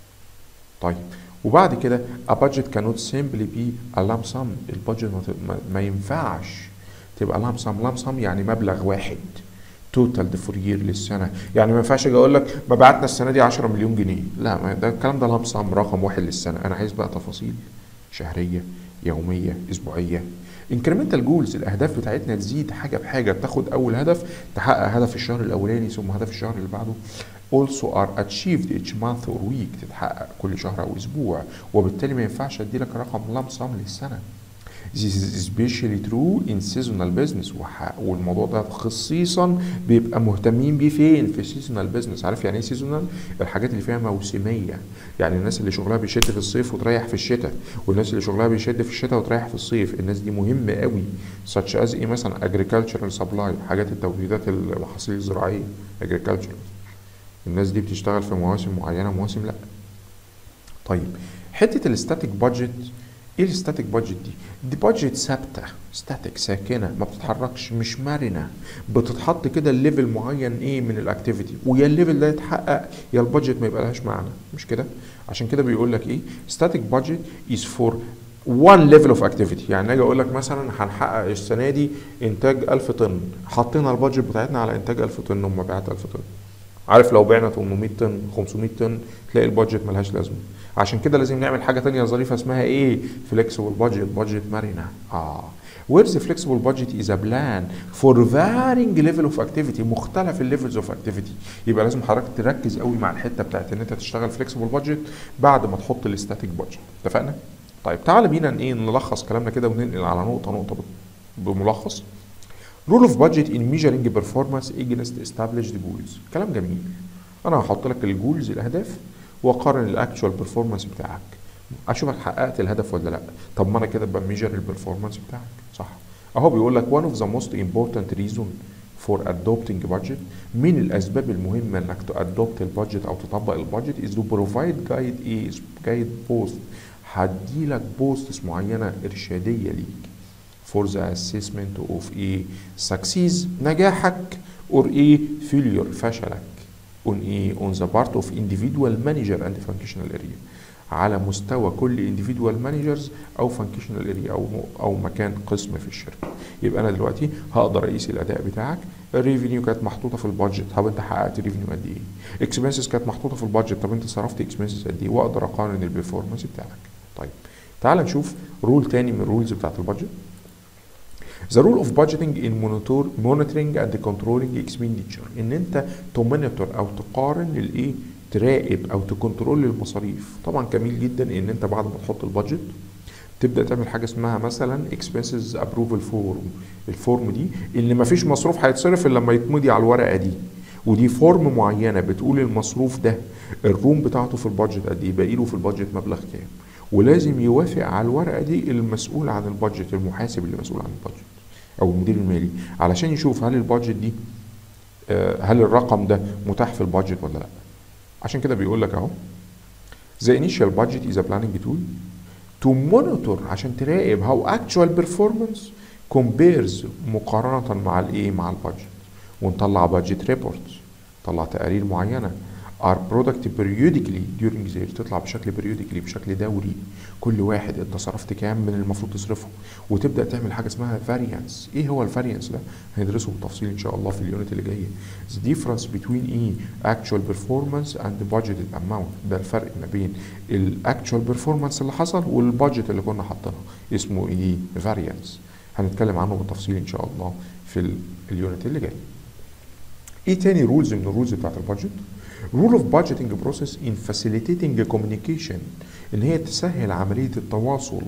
S1: طيب وبعد كده a budget cannot simply be a lump sum، البادجت ما ينفعش تبقى lump sum يعني مبلغ واحد توتال فور يير للسنه. يعني ما ينفعش اجي اقول لك مبيعاتنا السنه دي 10 مليون جنيه، لا، ما ده الكلام ده lump sum رقم واحد للسنه. انا عايز بقى تفاصيل شهريه، يوميه، اسبوعيه. انكريمنتال جولز، الاهداف بتاعتنا تزيد حاجه بحاجه، بتاخد اول هدف تحقق هدف الشهر الاولاني ثم هدف الشهر اللي بعده. also are achieved each month or week، تتحقق كل شهر او اسبوع. وبالتالي ما ينفعش ادي لك رقم lump sum للسنه. This is especially true in seasonal business، والموضوع ده خصيصا بيبقى مهتمين بيه فين؟ في seasonal business. عارف يعني ايه seasonal؟ الحاجات اللي فيها موسميه، يعني الناس اللي شغلها بيشد في الصيف وتريح في الشتاء، والناس اللي شغلها بيشد في الشتاء وتريح في الصيف. الناس دي مهمه قوي. such as ايه مثلا؟ agricultural supply، حاجات التوريدات المحاصيل الزراعيه agricultural. الناس دي بتشتغل في مواسم معينه ومواسم لا. طيب حته الستاتيك بادجت، ايه الستاتيك بادجت دي؟ دي بادجت ثابته، ستاتيك ساكنه ما بتتحركش، مش مرنه، بتتحط كده الليفل معين ايه من الاكتيفيتي، ويا الليفل ده يتحقق يا البادجت ما يبقى لهاش معنى، مش كده؟ عشان كده بيقول لك ايه؟ ستاتيك بادجت از فور one level of activity. يعني اجي اقول لك مثلا هنحقق السنه دي انتاج 1000 طن، حطينا البادجت بتاعتنا على انتاج 1000 طن ومبيعات 1000 طن. عارف لو بعنا 800 طن 500 طن تلاقي البادجت ملهاش لازمه. عشان كده لازم نعمل حاجه تانية ظريفه اسمها ايه؟ فليكسبل بادجت مرنه. Where the flexible budget is a plan for varying level of activity، مختلف الليفلز اوف اكتيفيتي. يبقى لازم حضرتك تركز قوي مع الحته بتاعت ان انت تشتغل فليكسبل بادجت بعد ما تحط الستاتيك بادجت. اتفقنا؟ طيب تعالى بينا ايه نلخص كلامنا كده وننقل على نقطه بملخص. رول اوف بادجت ان ميجرنج بيرفورمانس اجينست استابليشد جولز. كلام جميل. انا هحط لك الجولز الاهداف واقارن الاكتشوال بيرفورمانس بتاعك، اشوفك حققت الهدف ولا لا. طب ما انا كده بميجر البرفورمانس بتاعك، صح؟ اهو بيقول لك one of the most important reason for adopting budget. من الاسباب المهمه انك تادوبت البادجت او تطبق البادجت is to provide guide post. هديلك بوستس معينه ارشاديه ليك for the assessment of success نجاحك or failure فشلك on the part of individual manager and functional area على مستوى كل individual managers او functional area او مكان قسم في الشركه. يبقى انا دلوقتي هقدر اقيس الاداء بتاعك. الريفينيو كانت محطوطه في البادجت، طب انت حققت ريفينيو قد ايه؟ اكسبنسز كانت محطوطه في البادجت، طب انت صرفت اكسبنسز قد ايه؟ واقدر اقارن البرفورمانس بتاعك. طيب تعال نشوف رول تاني من الرولز بتاعت البادجت. The rule of budgeting in monitoring and controlling expenditure ان انت تمونيتور او تقارن تراقب او تكنترول المصاريف. طبعا جميل جدا ان انت بعد ما تحط البادجت تبدا تعمل حاجه اسمها مثلا expenses approval form. الفورم دي اللي ما فيش مصروف هيتصرف الا لما يتمضي على الورقه دي، ودي فورم معينه بتقول المصروف ده الروم بتاعته في البادجت قد ايه، باقي له في البادجت مبلغ كام، ولازم يوافق على الورقه دي المسؤول عن البادجت، المحاسب اللي مسؤول عن البادجت او المدير المالي، علشان يشوف هل البادجت دي هل الرقم ده متاح في البادجت ولا لا. عشان كده بيقول لك اهو the initial budget is a planning tool to monitor عشان تراقب how actual performance compares مقارنة مع مع البادجت، ونطلع budget report، طلع تقارير معينة are product periodically during the year، تطلع بشكل periodically بشكل دوري، كل واحد انت صرفت كام من المفروض تصرفه، وتبدا تعمل حاجه اسمها variance. ايه هو الفاريانس ده؟ هندرسه بالتفصيل ان شاء الله في اليونت اللي جايه. the difference between actual performance and budgeted amount، ده الفرق ما بين الاكتشوال performance اللي حصل والبادجت اللي كنا حاطينها، اسمه variance. هنتكلم عنه بالتفصيل ان شاء الله في اليونت اللي جاي. ايه تاني رولز من الرولز بتاعت البادجت؟ rule of budgeting process in facilitating communication، ان هي تسهل عملية التواصل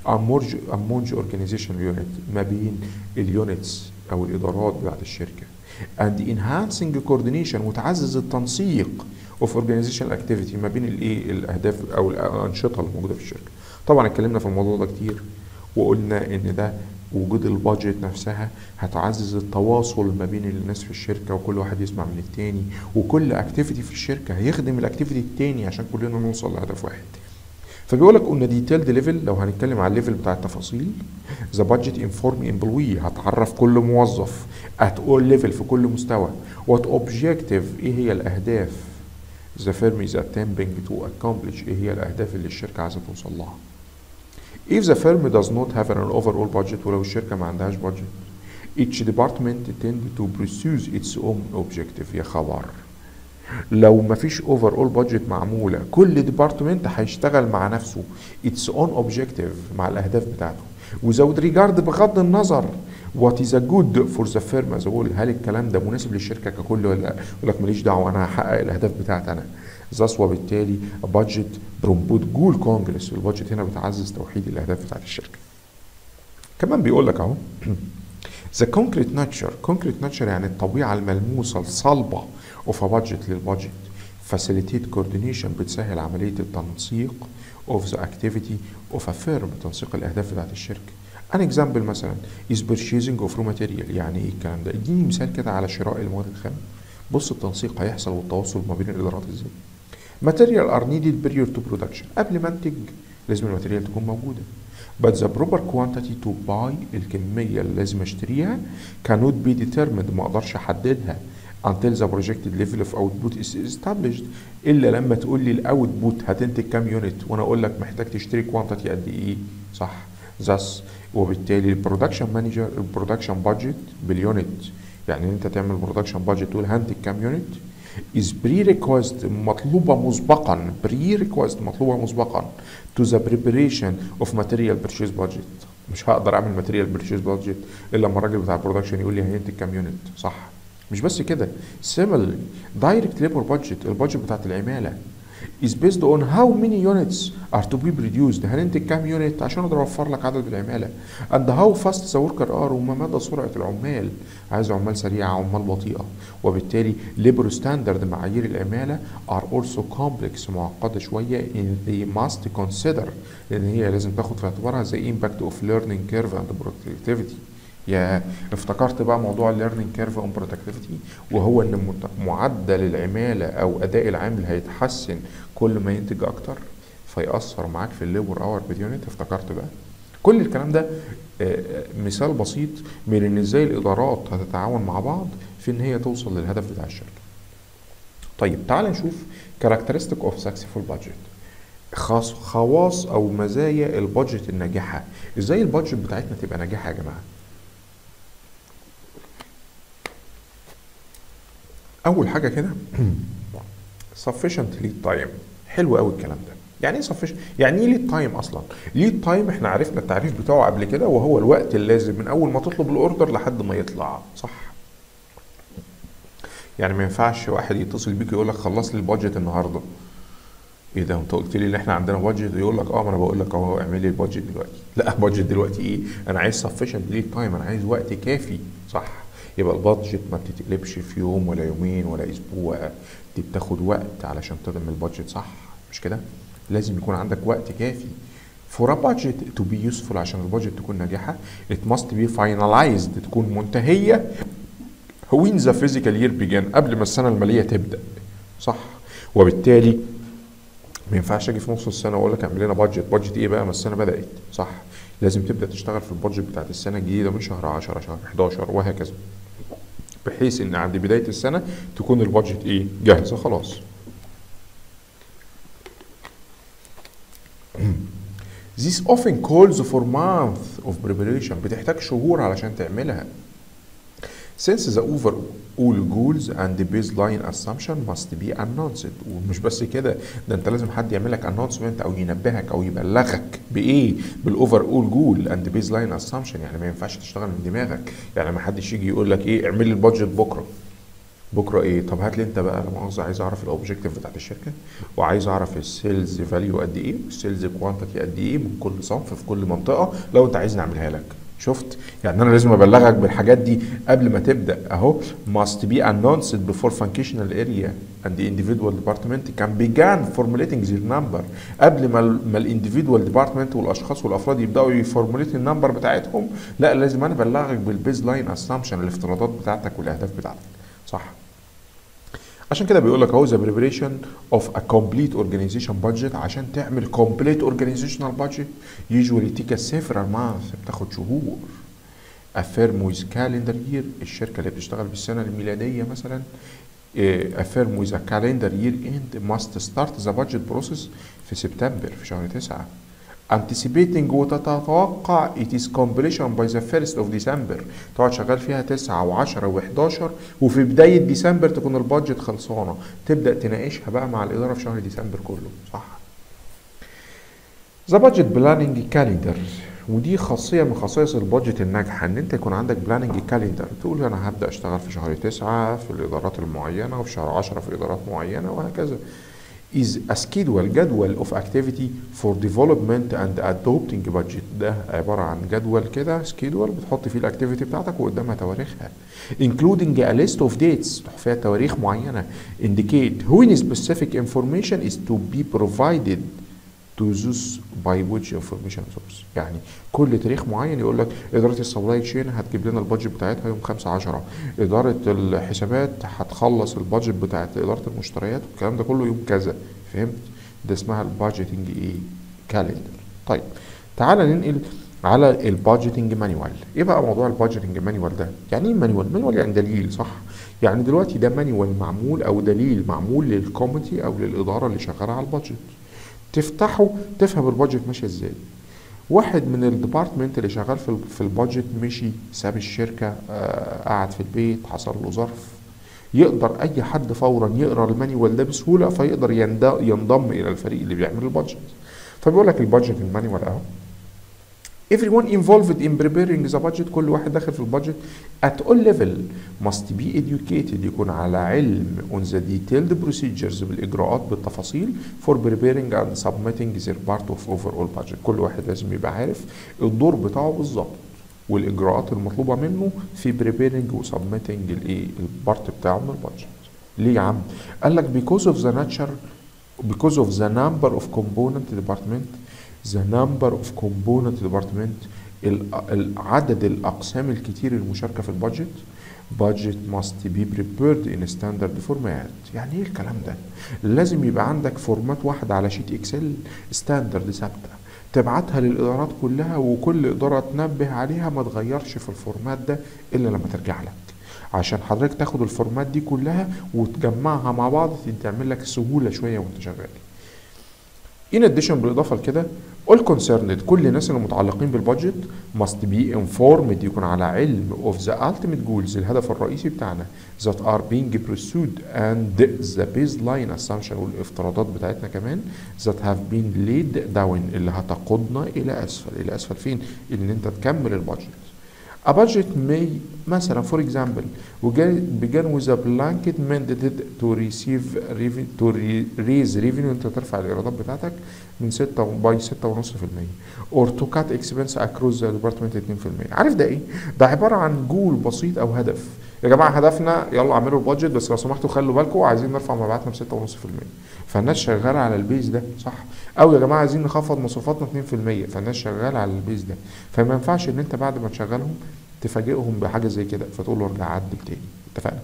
S1: among organizational unit، ما بين اليونتس او الادارات بتاعت الشركة، and enhancing coordination، وتعزز التنسيق of organizational activity ما بين الاهداف او الانشطة الموجودة في الشركة. طبعا اتكلمنا في الموضوع ده كتير وقلنا ان ده وجود البادجت نفسها هتعزز التواصل ما بين الناس في الشركة، وكل واحد يسمع من التاني، وكل اكتيفيتي في الشركة هيخدم الاكتيفيتي التاني عشان كلنا نوصل لهدف واحد. فبيقول لك قلنا ديتيلد ليفل، لو هنتكلم على الليفل بتاع التفاصيل ذا بادجت انفورم امبلوي، هتعرف كل موظف ات اول ليفل في كل مستوى وات اوبجيكتيف، ايه هي الاهداف ذا فيرم از attempting تو accomplish، ايه هي الاهداف اللي الشركة عايزة توصل لها. If the firm does not have an overall budget، ولو الشركة ما عندهاش budget each department tend to pursue its own objective. يا خبر، لو ما فيش overall budget معمولة كل department هيشتغل مع نفسه its own objective مع الأهداف بتاعته without regard، بغض النظر what is a good for the firm as a whole، هل الكلام ده مناسب للشركة ككل ولا لا. يقول لك ماليش دعوة، أنا هحقق الأهداف بتاعتي أنا. thus وبالتالي budget promote goal congress، البادجت هنا بتعزز توحيد الأهداف بتاعت الشركة. كمان بيقول لك أهو the concrete nature يعني الطبيعة الملموسة الصلبة of a budget للبادجت facilitate coordination، بتسهل عملية التنسيق of the activity of a firm، تنسيق الأهداف بتاعت الشركة. an example مثلا is purchasing of raw material، يعني ايه الكلام ده؟ اديني مثال كده على شراء المواد الخام. بص التنسيق هيحصل والتواصل ما بين الإدارات ازاي. material are needed prior to production، قبل ما انتج لازم الماتيريال تكون موجودة. but the proper quantity to buy، الكمية اللي لازم اشتريها cannot be determined، ما اقدرش احددها until the projected level of output is established، الا لما تقول لي الاوتبوت هتنتج كام يونت وانا اقول لك محتاج تشتري كوانتيتي قد ايه، صح؟ thus وبالتالي البرودكشن مانجر البرودكشن بادجت باليونت، يعني انت تعمل برودكشن بادجت تقول هنتج كام يونت is prerequisite، مطلوبة مسبقا to the preparation of material purchase budget. مش هقدر اعمل material purchase budget الا لما الراجل بتاع البرودكشن يقول لي هينتج كام يونت، صح؟ مش بس كده، similarly direct labor budget، البادجت بتاعت العمالة is based on how many units are to be produced، هننتج كام يونت عشان اقدر اوفر لك عدد العمالة، and how fast the worker are، وما مدى سرعة العمال، عايز عمال سريعة عمال بطيئة. وبالتالي labor standard معايير العمالة are also complex، معقدة شوية in they must consider، لان هي لازم تاخد في اعتبارها the impact of learning curve and productivity، يا افتكرت بقى موضوع الليرنينج كيرف اون برودكتيفيتي، وهو ان معدل العماله او اداء العامل هيتحسن كل ما ينتج اكتر، فيأثر معاك في الليبر اور بير يونت. افتكرت بقى كل الكلام ده. مثال بسيط من ان ازاي الادارات هتتعاون مع بعض في ان هي توصل للهدف بتاع الشركه. طيب تعال نشوف characteristic of successful budget، خواص او مزايا البادجت الناجحه. ازاي البادجت بتاعتنا تبقى ناجحه يا جماعه؟ اول حاجه كده sufficient lead time. حلو قوي الكلام ده. يعني ايه sufficient؟ يعني ايه lead time اصلا؟ lead time احنا عرفنا التعريف بتاعه قبل كده، وهو الوقت اللازم من اول ما تطلب الاوردر لحد ما يطلع، صح؟ يعني ما ينفعش واحد يتصل بيك يقول لك خلص لي البادجت النهارده. ايه ده، انت قلت لي ان احنا عندنا بادجت، يقول لك اه ما انا بقول لك اهو اعمل لي البادجت دلوقتي. لا، بادجت دلوقتي ايه؟ انا عايز sufficient lead time، انا عايز وقت كافي، صح؟ يبقى البادجت ما بتتقلبش في يوم ولا يومين ولا اسبوع، دي بتاخد وقت علشان تضمن البادجت، صح؟ مش كده؟ لازم يكون عندك وقت كافي. For a budget to be useful، عشان البادجت تكون ناجحة it must be finalized، تكون منتهية when the fiscal year began، قبل ما السنة المالية تبدأ، صح؟ وبالتالي ما ينفعش اجي في نص السنه واقول لك اعمل لنا بادجت ايه بقى ما السنه بدات، صح؟ لازم تبدا تشتغل في البادجت بتاعت السنه الجديده من شهر 10 شهر 11 وهكذا، بحيث ان عند بدايه السنه تكون البادجت ايه؟ جاهزه خلاص. This often calls for month of preparation، بتحتاج شهور علشان تعملها. Since the overall goals and the baseline assumption must be announced. ومش بس كده، ده انت لازم حد يعمل لك announcement او ينبهك او يبلغك بايه؟ بالاوفر اول جول اند بيز لاين assumption. يعني ما ينفعش تشتغل من دماغك، يعني ما حدش يجي يقول لك ايه اعمل لي البادجت بكره. بكره ايه؟ طب هات لي انت بقى، لا مؤاخذه، عايز اعرف الاوبجيكتيف بتاعت الشركه، وعايز اعرف السيلز فاليو قد ايه، والسيلز كوانتيتي قد ايه من كل صنف في كل منطقه، لو انت عايز نعملها لك. شفت؟ يعني انا لازم ابلغك بالحاجات دي قبل ما تبدا اهو. must be announced before functional area and the individual department can begin formulating their number. قبل ما الانديفيدوال ديبارتمنت والاشخاص والافراد يبداوا يفورموليت النمبر بتاعتهم، لا لازم انا ابلغك بالبيز لاين اسامبشن، الافتراضات بتاعتك والاهداف بتاعتك، صح؟ عشان كده بيقول لك اهو the preparation of a complete organization budget. عشان تعمل complete organizational budget usually take several months، بتاخد شهور. a firm with calendar year، الشركة اللي بتشتغل بالسنة الميلادية مثلا، a firm with a calendar year end must start the budget process في سبتمبر، في شهر 9. anticipating، وتتوقع it is completion by the 1st of December، تقعد شغال فيها 9 و10 و11 وفي بداية ديسمبر تكون البادجت خلصانة، تبدأ تناقشها بقى مع الإدارة في شهر ديسمبر كله، صح؟ the budget planning calendar، ودي خاصية من خصائص البادجت الناجحة، ان انت يكون عندك بلاننج كالندر، تقول انا هبدأ اشتغل في شهر 9 في الإدارات المعينة، وفي شهر 10 في إدارات معينة، وهكذا. is a schedule، جدول of activity for development and adopting budget. ده عبارة عن جدول كده، schedule بتحط فيه الاكتيفيتي بتاعتك وقدامها تواريخها، including a list of dates، تحط فيها تواريخ معينة، indicate when specific information is to be provided to those by which information source. يعني كل تاريخ معين يقول لك اداره السبلاي تشين هتجيب لنا البادجت بتاعتها يوم 5/10، اداره الحسابات هتخلص البادجت بتاعت اداره المشتريات والكلام ده كله يوم كذا، فهمت؟ ده اسمها البادجيتنج ايه؟ كالندر. طيب تعال ننقل على البادجيتنج مانيوال. ايه بقى موضوع البادجيتنج مانيوال ده؟ يعني ايه مانيوال؟ مانيوال يعني دليل، صح؟ يعني دلوقتي ده مانيوال معمول او دليل معمول للكوميتي او للاداره اللي شغاله على البادجت، تفتحه تفهم البادجت ماشيه ازاي. واحد من الديبارتمنت اللي شغال في البادجت مشي، ساب الشركه، قعد في البيت، حصل له ظرف، يقدر اي حد فورا يقرا المانيوال ده بسهوله، فيقدر ينضم الى الفريق اللي بيعمل البادجت. فبيقول لك البادجت المانيوال اهو. everyone involved in preparing the budget، كل واحد داخل في البادجت at all level must be educated، يكون على علم on the detailed procedures، بالإجراءات بالتفاصيل for preparing and submitting their part of overall budget. كل واحد لازم يبقى عارف الدور بتاعه بالظبط والإجراءات المطلوبة منه في preparing و submitting البارت بتاعه من البادجت. ليه يا عم؟ قال لك because of the number of component department، the number of component department عدد الاقسام الكتير المشاركه في البادجت. budget must be prepared in standard format. يعني ايه الكلام ده؟ لازم يبقى عندك فورمات واحد على شيت اكسل ستاندرد ثابته تبعتها للادارات كلها، وكل اداره تنبه عليها ما تغيرش في الفورمات ده الا لما ترجع لك، عشان حضرتك تاخد الفورمات دي كلها وتجمعها مع بعض تعمل لك سهوله شويه وانت شغال. In addition بالإضافة لكده all concerned كل الناس المتعلقين بالبادجت must be informed يكون على علم of the ultimate goals الهدف الرئيسي بتاعنا that are being pursued and the baseline assumption والافتراضات بتاعتنا كمان that have been laid down اللي هتقودنا إلى أسفل فين؟ إن أنت تكمل البادجت. A budget may مثلا for example begin with a blanket mandated to raise revenue انت ترفع الايرادات بتاعتك من 6.5% or to cut expense across the department 2%. عارف ده ايه؟ ده عبارة عن جول بسيط او هدف. يا جماعة هدفنا يلا اعملوا البادجت بس لو سمحتوا خلوا بالكم عايزين نرفع مبيعاتنا ب 6.5%. فالناس شغالة على البيز ده صح؟ او يا جماعة عايزين نخفض مصروفاتنا 2% فالناس شغالة على البيز ده. فما ينفعش ان انت بعد ما تشغلهم تفاجئهم بحاجه زي كده فتقول له ارجع عدل تاني. اتفقنا؟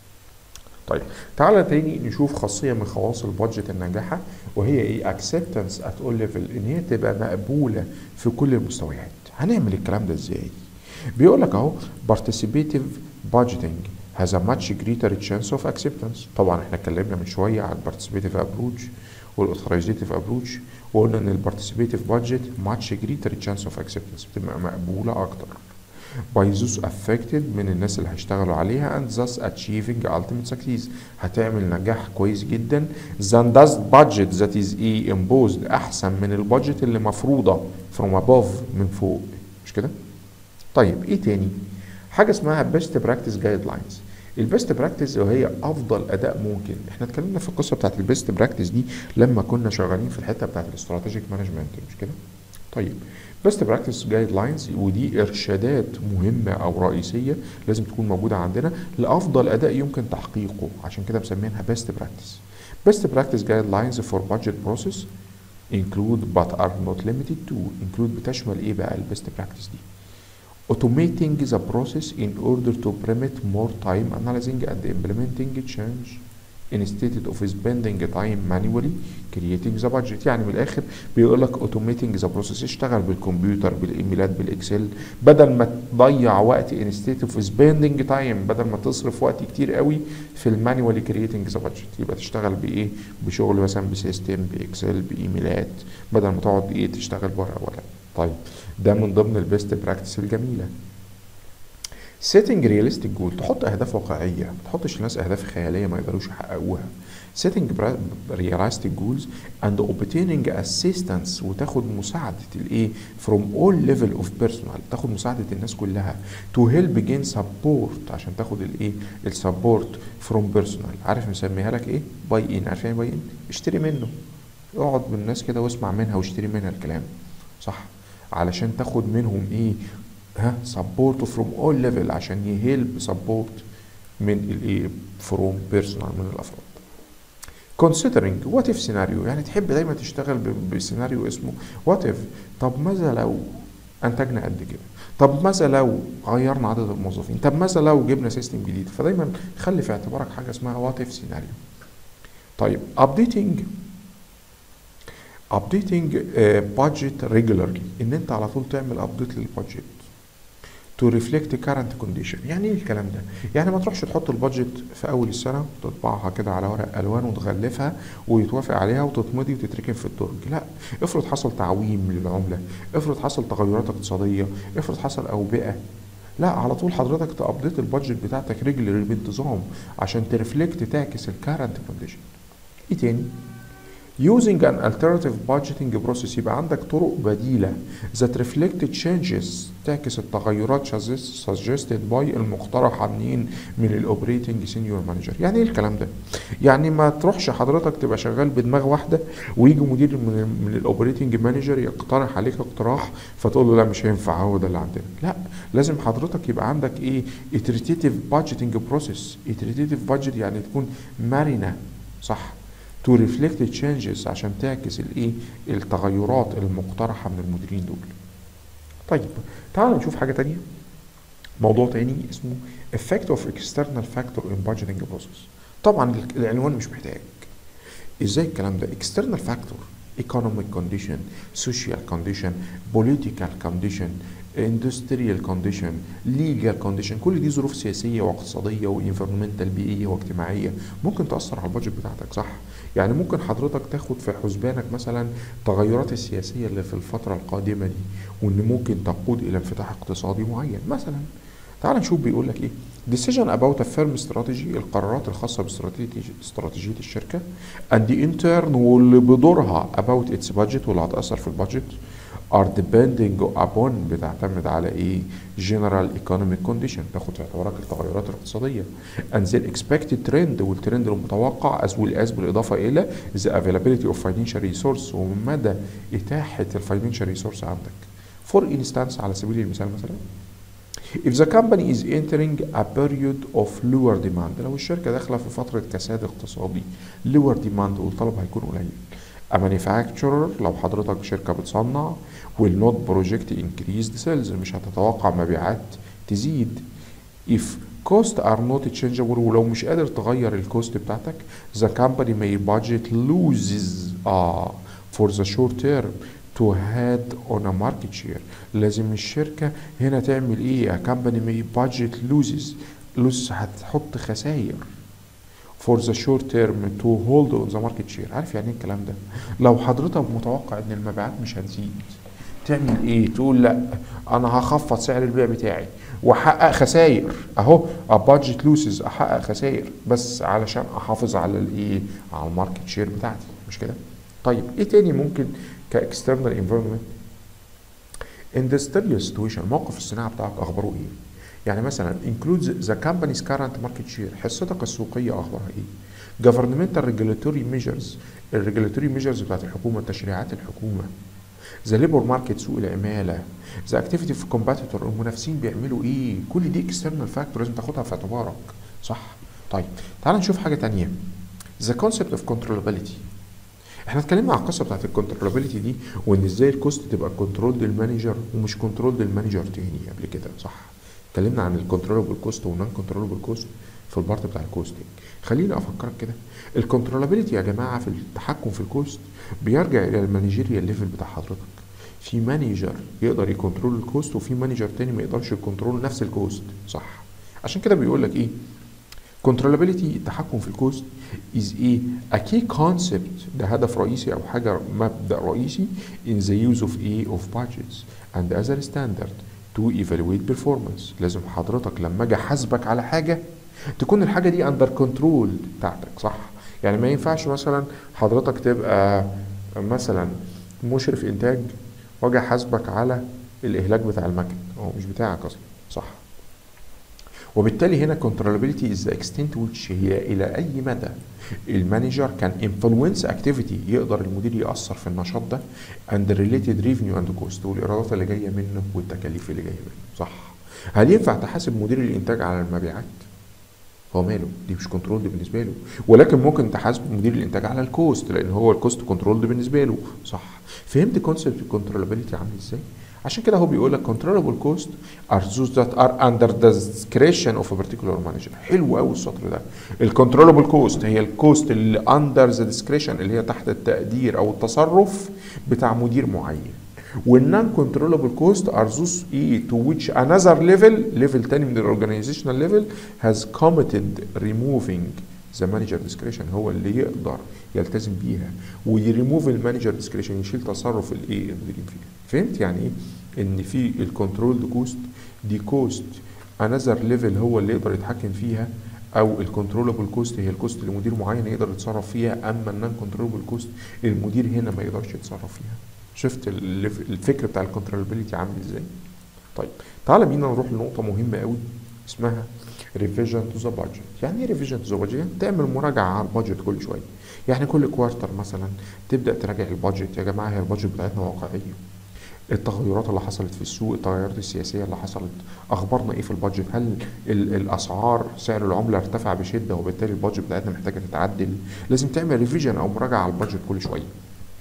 S1: طيب تعالى تاني نشوف خاصيه من خواص البادجت الناجحه وهي ايه؟ acceptance at all level ان هي تبقى مقبوله في كل المستويات. هنعمل الكلام ده ازاي؟ بيقول لك اهو participative budgeting has a much greater chance of acceptance. طبعا احنا اتكلمنا من شويه عن participative approach والاوثرايزيتيف ابروتش وقلنا ان البارتيسيبيتيف بادجت much greater chance of acceptance بتبقى مقبوله اكتر by those affected من الناس اللي هيشتغلوا عليها and thus achieving ultimate success. هتعمل نجاح كويس جدا than does budget that is imposed احسن من البادجت اللي مفروضه from above من فوق، مش كده؟ طيب ايه تاني؟ حاجه اسمها best practice guidelines. البيست براكتس وهي افضل اداء ممكن. احنا اتكلمنا في القصه بتاعت البيست براكتس دي لما كنا شغالين في الحته بتاعت الاستراتيجيك مانجمنت، مش كده؟ طيب بيست براكتس جايد لاينز ودي ارشادات مهمه او رئيسيه لازم تكون موجوده عندنا لافضل اداء يمكن تحقيقه، عشان كده مسمينها بيست براكتس. بيست براكتس جايد لاينز فور بادجت بروسيس include but are not limited to. include بتشمل ايه بقى البيست براكتس دي؟ automating the process in order to permit more time analyzing and implementing change instead of spending time manually creating the budget. يعني من الاخر بيقول لك automating the process اشتغل بالكمبيوتر بالايميلات بالاكسل بدل ما تضيع وقت instead of spending time بدل ما تصرف وقت كتير قوي في المانيوالي creating the budget. يبقى تشتغل بايه؟ بشغل مثلا بسيستم باكسل بايميلات بدل ما تقعد ايه تشتغل بورقه ولا. طيب ده من ضمن البيست براكتس الجميله. setting realistic goal تحط اهداف واقعيه، ما تحطش الناس اهداف خياليه ما يقدروش يحققوها. setting realistic goals and obtaining assistance وتاخد مساعده الايه from all level of personnel تاخد مساعده الناس كلها to help gain support عشان تاخد الايه السبورت from personnel. عارف مسميها لك ايه؟ باي ان. عارف يعني باي ان؟ اشتري منه، اقعد بالناس كده واسمع منها واشتري منها الكلام صح علشان تاخد منهم ايه سبورت فروم اول ليفل عشان يهيلب سبورت من الايه فروم بيرسونال من الافراد. considering what if سيناريو يعني تحب دايما تشتغل بسيناريو اسمه what if. طب ماذا لو انتجنا قد كده؟ طب ماذا لو غيرنا عدد الموظفين؟ طب ماذا لو جبنا سيستم جديد؟ فدايما خلي في اعتبارك حاجه اسمها what if سيناريو. طيب updating budget regularly ان انت على طول تعمل ابديت للبادجت to reflect current condition. يعني ايه الكلام ده؟ يعني ما تروحش تحط البادجت في اول السنه وتطبعها كده على ورق الوان وتغلفها ويتوافق عليها وتتمضي وتتركن في الدرج، لا. افرض حصل تعويم للعمله، افرض حصل تغيرات اقتصاديه، افرض حصل اوبئه، لا على طول حضرتك تابديت البادجت بتاعتك ريجولر بانتظام عشان ترفلكت تعكس الكارنت كونديشن. ايه تاني؟ using an alternative budgeting process يبقى عندك طرق بديلة that reflect changes تعكس التغيرات suggested by المقترحة منين؟ من الاوبريتنج سينيور مانجر. يعني ايه الكلام ده؟ يعني ما تروحش حضرتك تبقى شغال بدماغ واحدة ويجي مدير من الاوبريتنج مانجر يقترح عليك اقتراح فتقول له لا مش هينفع هو ده اللي عندنا، لا لازم حضرتك يبقى عندك ايه؟ iterative budgeting process. iterative budget يعني تكون مرنة صح to reflect changes عشان تعكس الايه التغيرات المقترحه من المديرين دول. طيب تعال نشوف حاجه تانية، موضوع تاني اسمه effect of external factor in budgeting process. طبعا العنوان مش محتاج. ازاي الكلام ده؟ external factor economic condition, social condition, political condition, industrial condition, legal condition، كل دي ظروف سياسية واقتصادية وانفيرمنتال بيئية واجتماعية ممكن تأثر على البادجت بتاعتك، صح؟ يعني ممكن حضرتك تاخد في حسبانك مثلا التغيرات السياسية اللي في الفترة القادمة دي، وان ممكن تقود الى انفتاح اقتصادي معين مثلا. تعال نشوف بيقول لك ايه. decision about a firm strategy، القرارات الخاصة باستراتيجية الشركة، and the intern واللي بدورها about its budget واللي هتأثر في البادجت are depending upon، بتعتمد على ايه؟ general economic condition، تاخد في اعتبارك التغيرات الاقتصادية، and the expected trend والترند المتوقع as well as بالإضافة إلى the availability of financial resource ومدى إتاحة الفاينانشال ريسورس عندك. for instance، على سبيل المثال مثلا if the company is entering a period of lower demand، لو الشركة داخلة في فترة كساد اقتصادي lower demand والطلب هيكون قليل. a manufacturer، لو حضرتك شركة بتصنع will not project increased sales، مش هتتوقع مبيعات تزيد. if cost are not changeable، ولو مش قادر تغير الكوست بتاعتك the company may budget loses for the short term to head on a market share. لازم الشركة هنا تعمل ايه؟ a company may budget loses هتحط خسائر for the short term to hold on the market share. عارف يعني ايه الكلام ده؟ لو حضرتك متوقع ان المبيعات مش هتزيد تعمل ايه؟ تقول لا انا هخفض سعر البيع بتاعي واحقق خسائر، اهو budget loses، احقق خسائر بس علشان احافظ على الايه؟ على الماركت شير بتاعتي، مش كده؟ طيب ايه تاني ممكن كاكسترنال انفيرمنت؟ industrial situation، موقف الصناعه بتاعك اخباره ايه؟ يعني مثلا includes the company's current market share، حصتك السوقيه اخبارها ايه؟ governmental regulatory measures، الريجولاتوري ميجرز بتاعت الحكومه، تشريعات الحكومه. the labor market، سوق العماله. the activity of competitor، المنافسين بيعملوا ايه؟ كل دي external factor لازم تاخدها في اعتبارك، صح؟ طيب تعال نشوف حاجه تانية، the concept of controllability. احنا اتكلمنا عن القصه بتاعت الكنترولابيلتي دي، وان ازاي الكوست تبقى كنترول للمانجر ومش كنترول للمانجر تاني قبل كده، صح؟ اتكلمنا عن الكنترولابل كوست والنون كنترولابل كوست في البارت بتاع الكوستنج. خليني افكرك كده، الكنترولابيلتي يا جماعه في التحكم في الكوست بيرجع الى المانجيريال ليفل بتاع حضرتك. في مانجر يقدر يكنترول الكوست وفي مانجر تاني ما يقدرش يكنترول نفس الكوست، صح؟ عشان كده بيقول لك ايه؟ controllability، التحكم في الكوست is a key concept، ده هدف رئيسي او حاجه مبدأ رئيسي in the use of budgets and other standard to evaluate performance. لازم حضرتك لما اجي احاسبك على حاجه تكون الحاجه دي under control بتاعتك، صح؟ يعني ما ينفعش مثلا حضرتك تبقى مثلا مشرف انتاج واجي احاسبك على الاهلاك بتاع المكن، هو مش بتاعك اصلا، صح؟ وبالتالي هنا controllability is the extent which هي إلى أي مدى المانجر كان influence activity، يقدر المدير يأثر في النشاط ده and related revenue and cost، والإيرادات اللي جاية منه والتكاليف اللي جاية منه، صح؟ هل ينفع تحاسب مدير الإنتاج على المبيعات؟ هو ماله؟ دي مش كنترول بالنسبة له، ولكن ممكن تحاسب مدير الإنتاج على الكوست لأن هو الكوست كنترول بالنسبة له، صح؟ فهمت كونسيبت الكنترولابيلتي عامل إزاي؟ عشان كده هو بيقول لك controllable cost are those that are under the discretion of a particular manager. حلو قوي السطر ده. الكنترولابل كوست هي الكوست اللي under the discretion، اللي هي تحت التقدير او التصرف بتاع مدير معين. والنون كنترولابل كوست are those to which another level تاني من الاورجانيزيشنال ليفل has committed removing the manager discretion، هو اللي يقدر يلتزم بيها ويريموف المانجر ديسكريشن، يشيل تصرف الايه المديرين فيها. فهمت يعني ايه؟ ان في الكنترول كوست دي كوست انذر ليفل هو اللي يقدر يتحكم فيها، او الكنترولبل كوست هي الكوست اللي مدير معين يقدر يتصرف فيها، اما النون كنترولبل كوست المدير هنا ما يقدرش يتصرف فيها. شفت الفكر بتاع الكنترولابيلتي عامل ازاي؟ طيب تعالى بينا نروح لنقطه مهمه قوي اسمها ريفيجن تو ذا بادجت. يعني ايه ريفيجن تو ذا بادجت؟ يعني تعمل مراجعه على البادجت كل شويه، يعني كل كوارتر مثلا تبدا تراجع البادجت. يا جماعه هي البادجت بتاعتنا واقعيه؟ التغيرات اللي حصلت في السوق، التغيرات السياسيه اللي حصلت، اخبارنا ايه في البادجت؟ هل الاسعار سعر العمله ارتفع بشده وبالتالي البادجت بتاعتنا محتاجه تتعدل؟ لازم تعمل ريفيجن او مراجعه على البادجت كل شويه.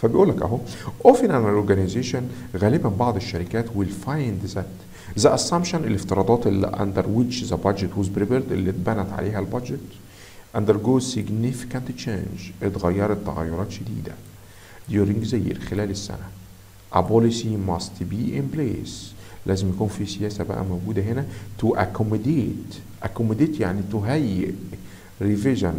S1: فبيقول لك اهو often an organization غالبا بعض الشركات will find that the assumption الافتراضات اللي under which the budget was prepared اللي اتبنت عليها البادجت undergoes significant change اتغيرت تغيرات شديدة during the year خلال السنة. A policy must be in place لازم يكون في سياسة بقى موجودة هنا to accommodate يعني تهيئ revision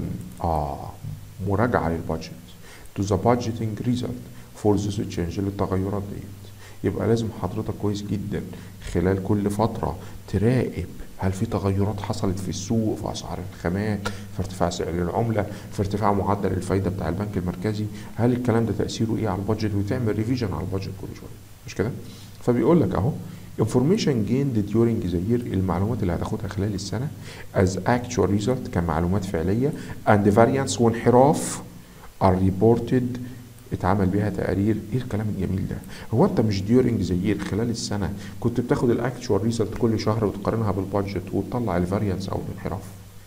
S1: مراجعة للبادجت to the budgeting result for this change للتغيرات ديت. يبقى لازم حضرتك كويس جدا خلال كل فترة تراقب هل في تغيرات حصلت في السوق، في اسعار الخامات، في ارتفاع سعر العملة، في ارتفاع معدل الفايدة بتاع البنك المركزي، هل الكلام ده تأثيره ايه على البادجت، وتعمل ريفيجن على البادجت كل شوية، مش كده؟ فبيقول لك اهو information gained during the year المعلومات اللي هتاخدها خلال السنة as actual result كمعلومات فعلية and variance وانحراف are reported اتعمل بيها تقارير. ايه الكلام الجميل ده؟ هو انت مش during the year خلال السنة كنت بتاخد الاكتشوال ريزلت كل شهر وتقارنها بالبادجت وتطلع الفاريانس او الانحراف؟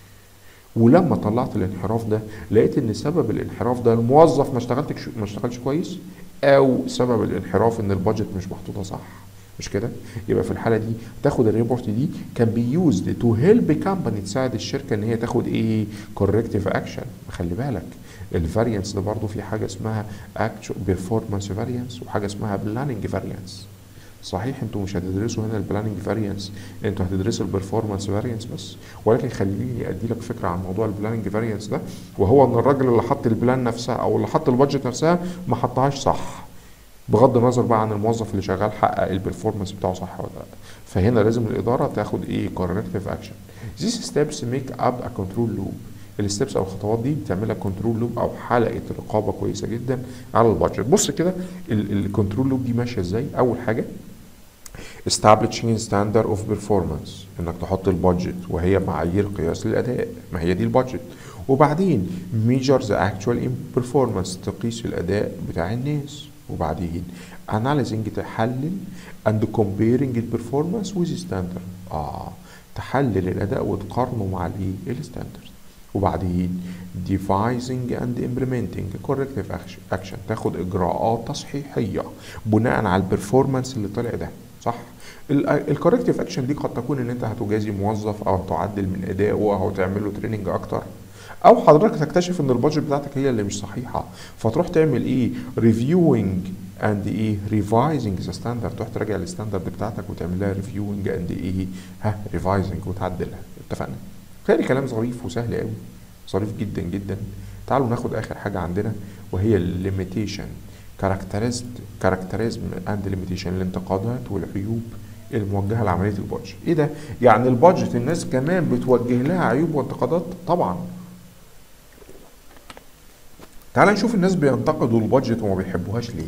S1: ولما طلعت الانحراف ده لقيت ان سبب الانحراف ده الموظف ما اشتغلش كويس، او سبب الانحراف ان البادجت مش محطوطه صح، مش كده؟ يبقى في الحاله دي تاخد الريبورت دي كان بيوزد تو هيلب كامباني تساعد الشركه ان هي تاخد ايه؟ كوركتيف اكشن. خلي بالك الفاريانس ده برضه في حاجه اسمها اكتشوال بيرفورمانس فاريانس وحاجه اسمها بلاننج فاريانس. صحيح انتوا مش هتدرسوا هنا البلاننج فاريانس، انتوا هتدرسوا البرفورمانس فاريانس بس، ولكن خليني ادي لك فكره عن موضوع البلاننج فاريانس ده، وهو ان الراجل اللي حط البلان نفسها او اللي حط البادجت نفسها ما حطهاش صح، بغض النظر بقى عن الموظف اللي شغال حقق البرفورمانس بتاعه صح ولا لا. فهنا لازم الاداره تاخد ايه؟ كوركتيف اكشن. These steps make up a control loop. الستبس او الخطوات دي بتعمل لك كنترول لوب او حلقه رقابه كويسه جدا على البادجت. بص كده الكنترول لوب دي ماشيه ازاي. اول حاجه establishing standard of performance، انك تحط البادجت وهي معايير قياس للاداء، ما هي دي البادجت. وبعدين measure the actual performance، تقيس الاداء بتاع الناس. وبعدين analyzing، تحلل and comparing البرفورمانس with standard، تحلل الاداء وتقارنه مع الايه؟ الستاندرد. وبعدين devising and implementing corrective action، تاخد اجراءات تصحيحيه بناء على البرفورمانس اللي طلع ده، صح؟ الكوركتيف اكشن دي قد تكون ان انت هتجازي موظف او هتعدل من ادائه او تعمل له تريننج اكتر، او حضرتك تكتشف ان البادجت بتاعتك هي اللي مش صحيحه فتروح تعمل ايه؟ reviewing and ايه؟ revising the standard، تروح تراجع الستاندرد بتاعتك وتعمل لها reviewing and ايه؟ revising وتعدلها. اتفقنا؟ تاني كلام ظريف وسهل قوي، ظريف جدا جدا. تعالوا ناخد اخر حاجه عندنا وهي الليميتيشن، كاركتريزم اند ليميتيشن، الانتقادات والعيوب الموجهه لعمليه البادجت. ايه ده؟ يعني البادجت الناس كمان بتوجه لها عيوب وانتقادات؟ طبعا. تعال نشوف الناس بينتقدوا البادجت وما بيحبوهاش ليه.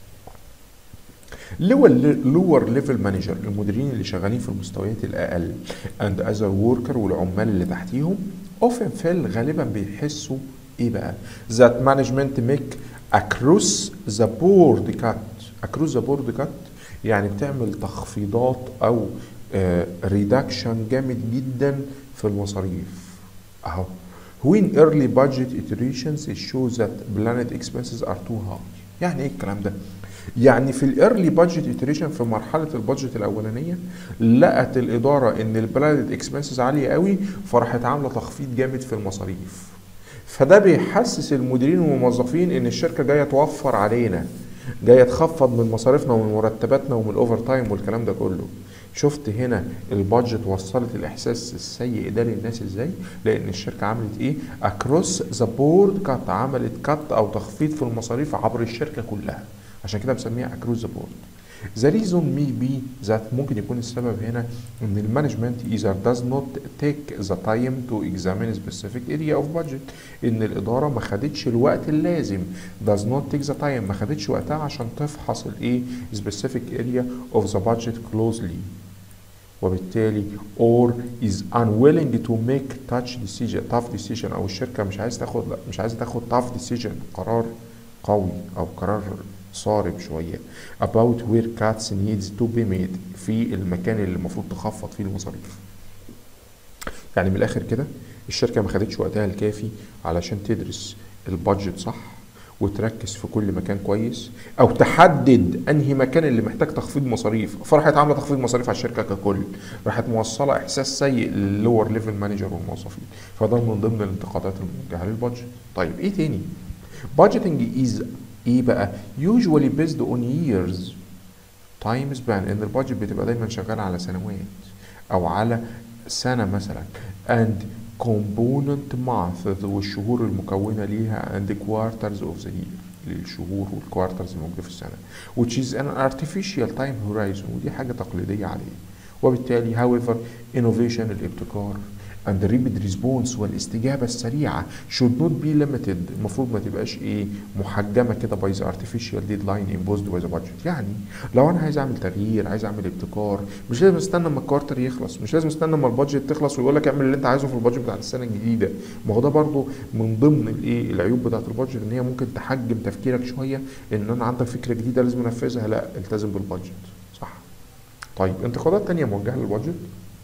S1: لور ليفل مانجر، المديرين اللي شغالين في المستويات الاقل اند اذر وركر، والعمال اللي تحتيهم often feel، غالبا بيحسوا ايه بقى؟ that management make across the board cut، يعني بتعمل تخفيضات او ريدكشن جامد جدا في المصاريف. اهو when early budget iterations show that planned expenses are too high. يعني ايه الكلام ده؟ يعني في الايرلي بادجت iteration، في مرحله البادجت الاولانيه، لقت الاداره ان البلاند اكسبنسز عاليه قوي فراحت عامله تخفيض جامد في المصاريف. فده بيحسس المديرين والموظفين ان الشركه جايه توفر علينا، جايه تخفض من مصاريفنا ومن مرتباتنا ومن الاوفر تايم والكلام ده كله. شفت هنا البادجت وصلت الاحساس السيء ده للناس ازاي؟ لان الشركه عملت ايه؟ اكروس ذا بورد كات، عملت كات او تخفيض في المصاريف عبر الشركه كلها، عشان كده بسميها اكروس ذا بورد. The reason may be that ممكن يكون السبب هنا ان المانجمنت either does not take the time to examine specific area of budget، ان الاداره ما خدتش الوقت اللازم، does not take the time، ما خدتش وقتها عشان تفحص الايه؟ specific area of the budget closely، وبالتالي or is unwilling to make tough decision، او الشركه مش عايزه تاخد tough decision، قرار قوي او قرار صارم شويه about where cuts needs to be made، في المكان اللي المفروض تخفض فيه المصاريف. يعني من الاخر كده الشركه ما خدتش وقتها الكافي علشان تدرس البادجت صح وتركز في كل مكان كويس، او تحدد انهي مكان اللي محتاج تخفيض مصاريف، فراحت عامله تخفيض مصاريف على الشركه ككل، راحت موصله احساس سيء للور ليفل مانجر والموظفين. فده من ضمن الانتقادات الموجهه للبادجت. طيب ايه تاني؟ budgeting is ايه بقى؟ usually based on years time span، ان البادجت بتبقى دايما شغاله على سنوات او على سنه مثلا، and component months والشهور المكونه ليها and quarters of the year للشهور والكوارترز الموجوده في السنه، which is an artificial time horizon، ودي حاجه تقليديه عليه. وبالتالي however innovation الابتكار and rapid response والاستجابه السريعه should not be limited، المفروض ما تبقاش ايه محجمه كده by the artificial deadline imposed by the budget. يعني لو انا عايز اعمل تغيير، عايز اعمل ابتكار، مش لازم استنى اما الكوارتر يخلص، مش لازم استنى اما البادجت تخلص ويقول لك اعمل اللي انت عايزه في البادجت بتاعت السنه الجديده. ما هو ده برضو من ضمن الايه العيوب بتاعت البادجت، ان هي ممكن تحجم تفكيرك شويه، ان انا عندك فكره جديده لازم انفذها، لا التزم بالبادجت. صح. طيب انتقادات تانية موجهه للبادجت.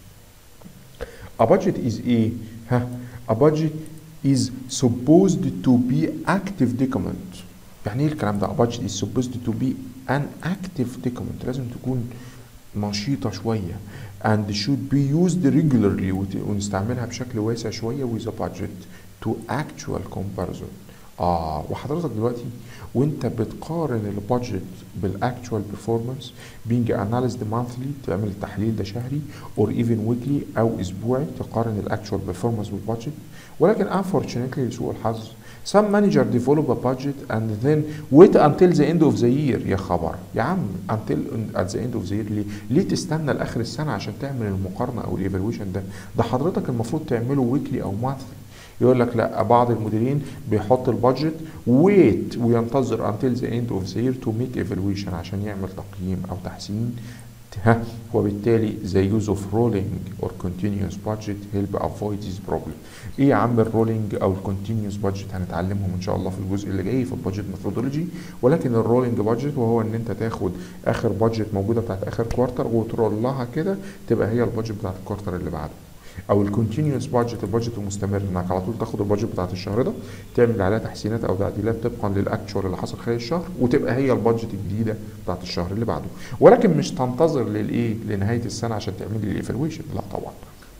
S1: A budget is ايه؟ ها؟ A budget is supposed to be active document. يعني ايه الكلام ده؟ A budget is supposed to be an active document، لازم تكون نشيطة شوية and should be used regularly، ونستعملها بشكل واسع شوية with a budget to actual comparison. وحضرتك دلوقتي وانت بتقارن البادجت بالاكتوال بيرفورمانس being analyzed monthly، تعمل التحليل ده شهري or even weekly او اسبوعي، تقارن الاكتوال بيرفورمانس بالبادجت. ولكن unfortunately لسوء الحظ some manager develop a budget and then wait until the end of the year. يا خبر يا عم، until at the end of the year ليه تستنى لاخر السنه عشان تعمل المقارنه او الايفالويشن ده؟ ده حضرتك المفروض تعمله ويكلي او monthly. يقول لك لا، بعض المديرين بيحط البادجت ويت وينتظر until the end of the year to make evaluation عشان يعمل تقييم او تحسين. وبالتالي the use of rolling or continuous budget help avoid this problem. ايه يا عم الرولينج او الكونتينيوس بادجت؟ هنتعلمهم ان شاء الله في الجزء اللي جاي في البادجت ميثودولوجي. ولكن الرولينج بادجت وهو ان انت تاخد اخر بادجت موجوده بتاعت اخر كوارتر وترولها كده تبقى هي البادجت بتاعت الكوارتر اللي بعده. او الكونتينيوس بادجت البادجت المستمر، انك على طول تاخد البادجت بتاعت الشهر ده تعمل عليها تحسينات او تعديلات طبقا للاكتشوال اللي حصل خلال الشهر، وتبقى هي البادجت الجديده بتاعت الشهر اللي بعده. ولكن مش تنتظر للايه لنهايه السنه عشان تعمل لي الايفالويشن، لا طبعا.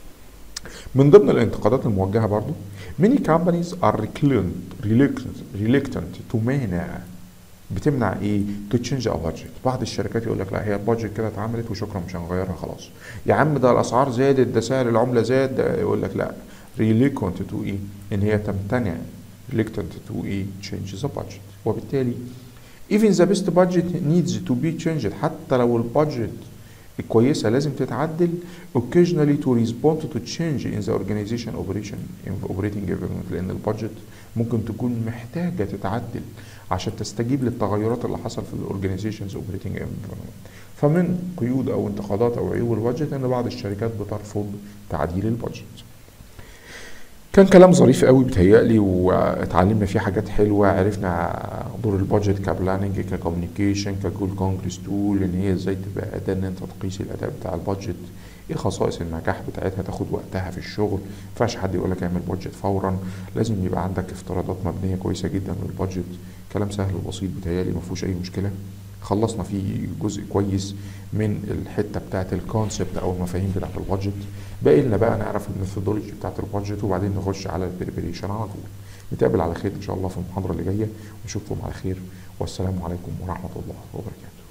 S1: من ضمن الانتقادات الموجهه برضو many companies are reluctant to مانع، بتمنع ايه؟ تو تشينج ا بادجت. بعض الشركات يقول لك لا، هي البادجت كده اتعملت وشكرا مش هنغيرها خلاص. يا عم ده الاسعار زادت، ده سعر العمله زاد، ده يقول لك لا، ريليكونت تو ايه؟ ان هي تمتنع، ريليكتنت تو ايه؟ تشينج ذا بادجت. وبالتالي even the best budget needs to be changed، حتى لو البادجت الكويسه لازم تتعدل occasionally to respond to change in the organization operating environment، لان البادجت ممكن تكون محتاجه تتعدل عشان تستجيب للتغيرات اللي حصل في الاورجانيزيشنز اوبريتنج انفيرمنت. فمن قيود او انتقادات او عيوب البادجت ان بعض الشركات بترفض تعديل البادجت. كان كلام ظريف قوي بيتهيألي، واتعلمنا فيه حاجات حلوه، عرفنا دور البادجت كبلاننج، ككوميونيكيشن، كجول كونجرس تول، ان هي ازاي تبقى اداه ان انت تقيس الاداء بتاع البادجت، ايه خصائص النجاح بتاعتها، تاخد وقتها في الشغل، ما ينفعش حد يقول لك اعمل بادجت فورا، لازم يبقى عندك افتراضات مبنيه كويسه جدا للبادجت. كلام سهل وبسيط بيتهيألي ما فيهوش اي مشكله. خلصنا فيه جزء كويس من الحته بتاعت الكونسبت او المفاهيم بتاعت البادجت. باقي لنا بقى نعرف الميثودولوجي بتاعت البادجت، وبعدين نخش على البريبريشن على طول. نتقابل على خير ان شاء الله في المحاضره اللي جايه، ونشوفكم على خير، والسلام عليكم ورحمه الله وبركاته.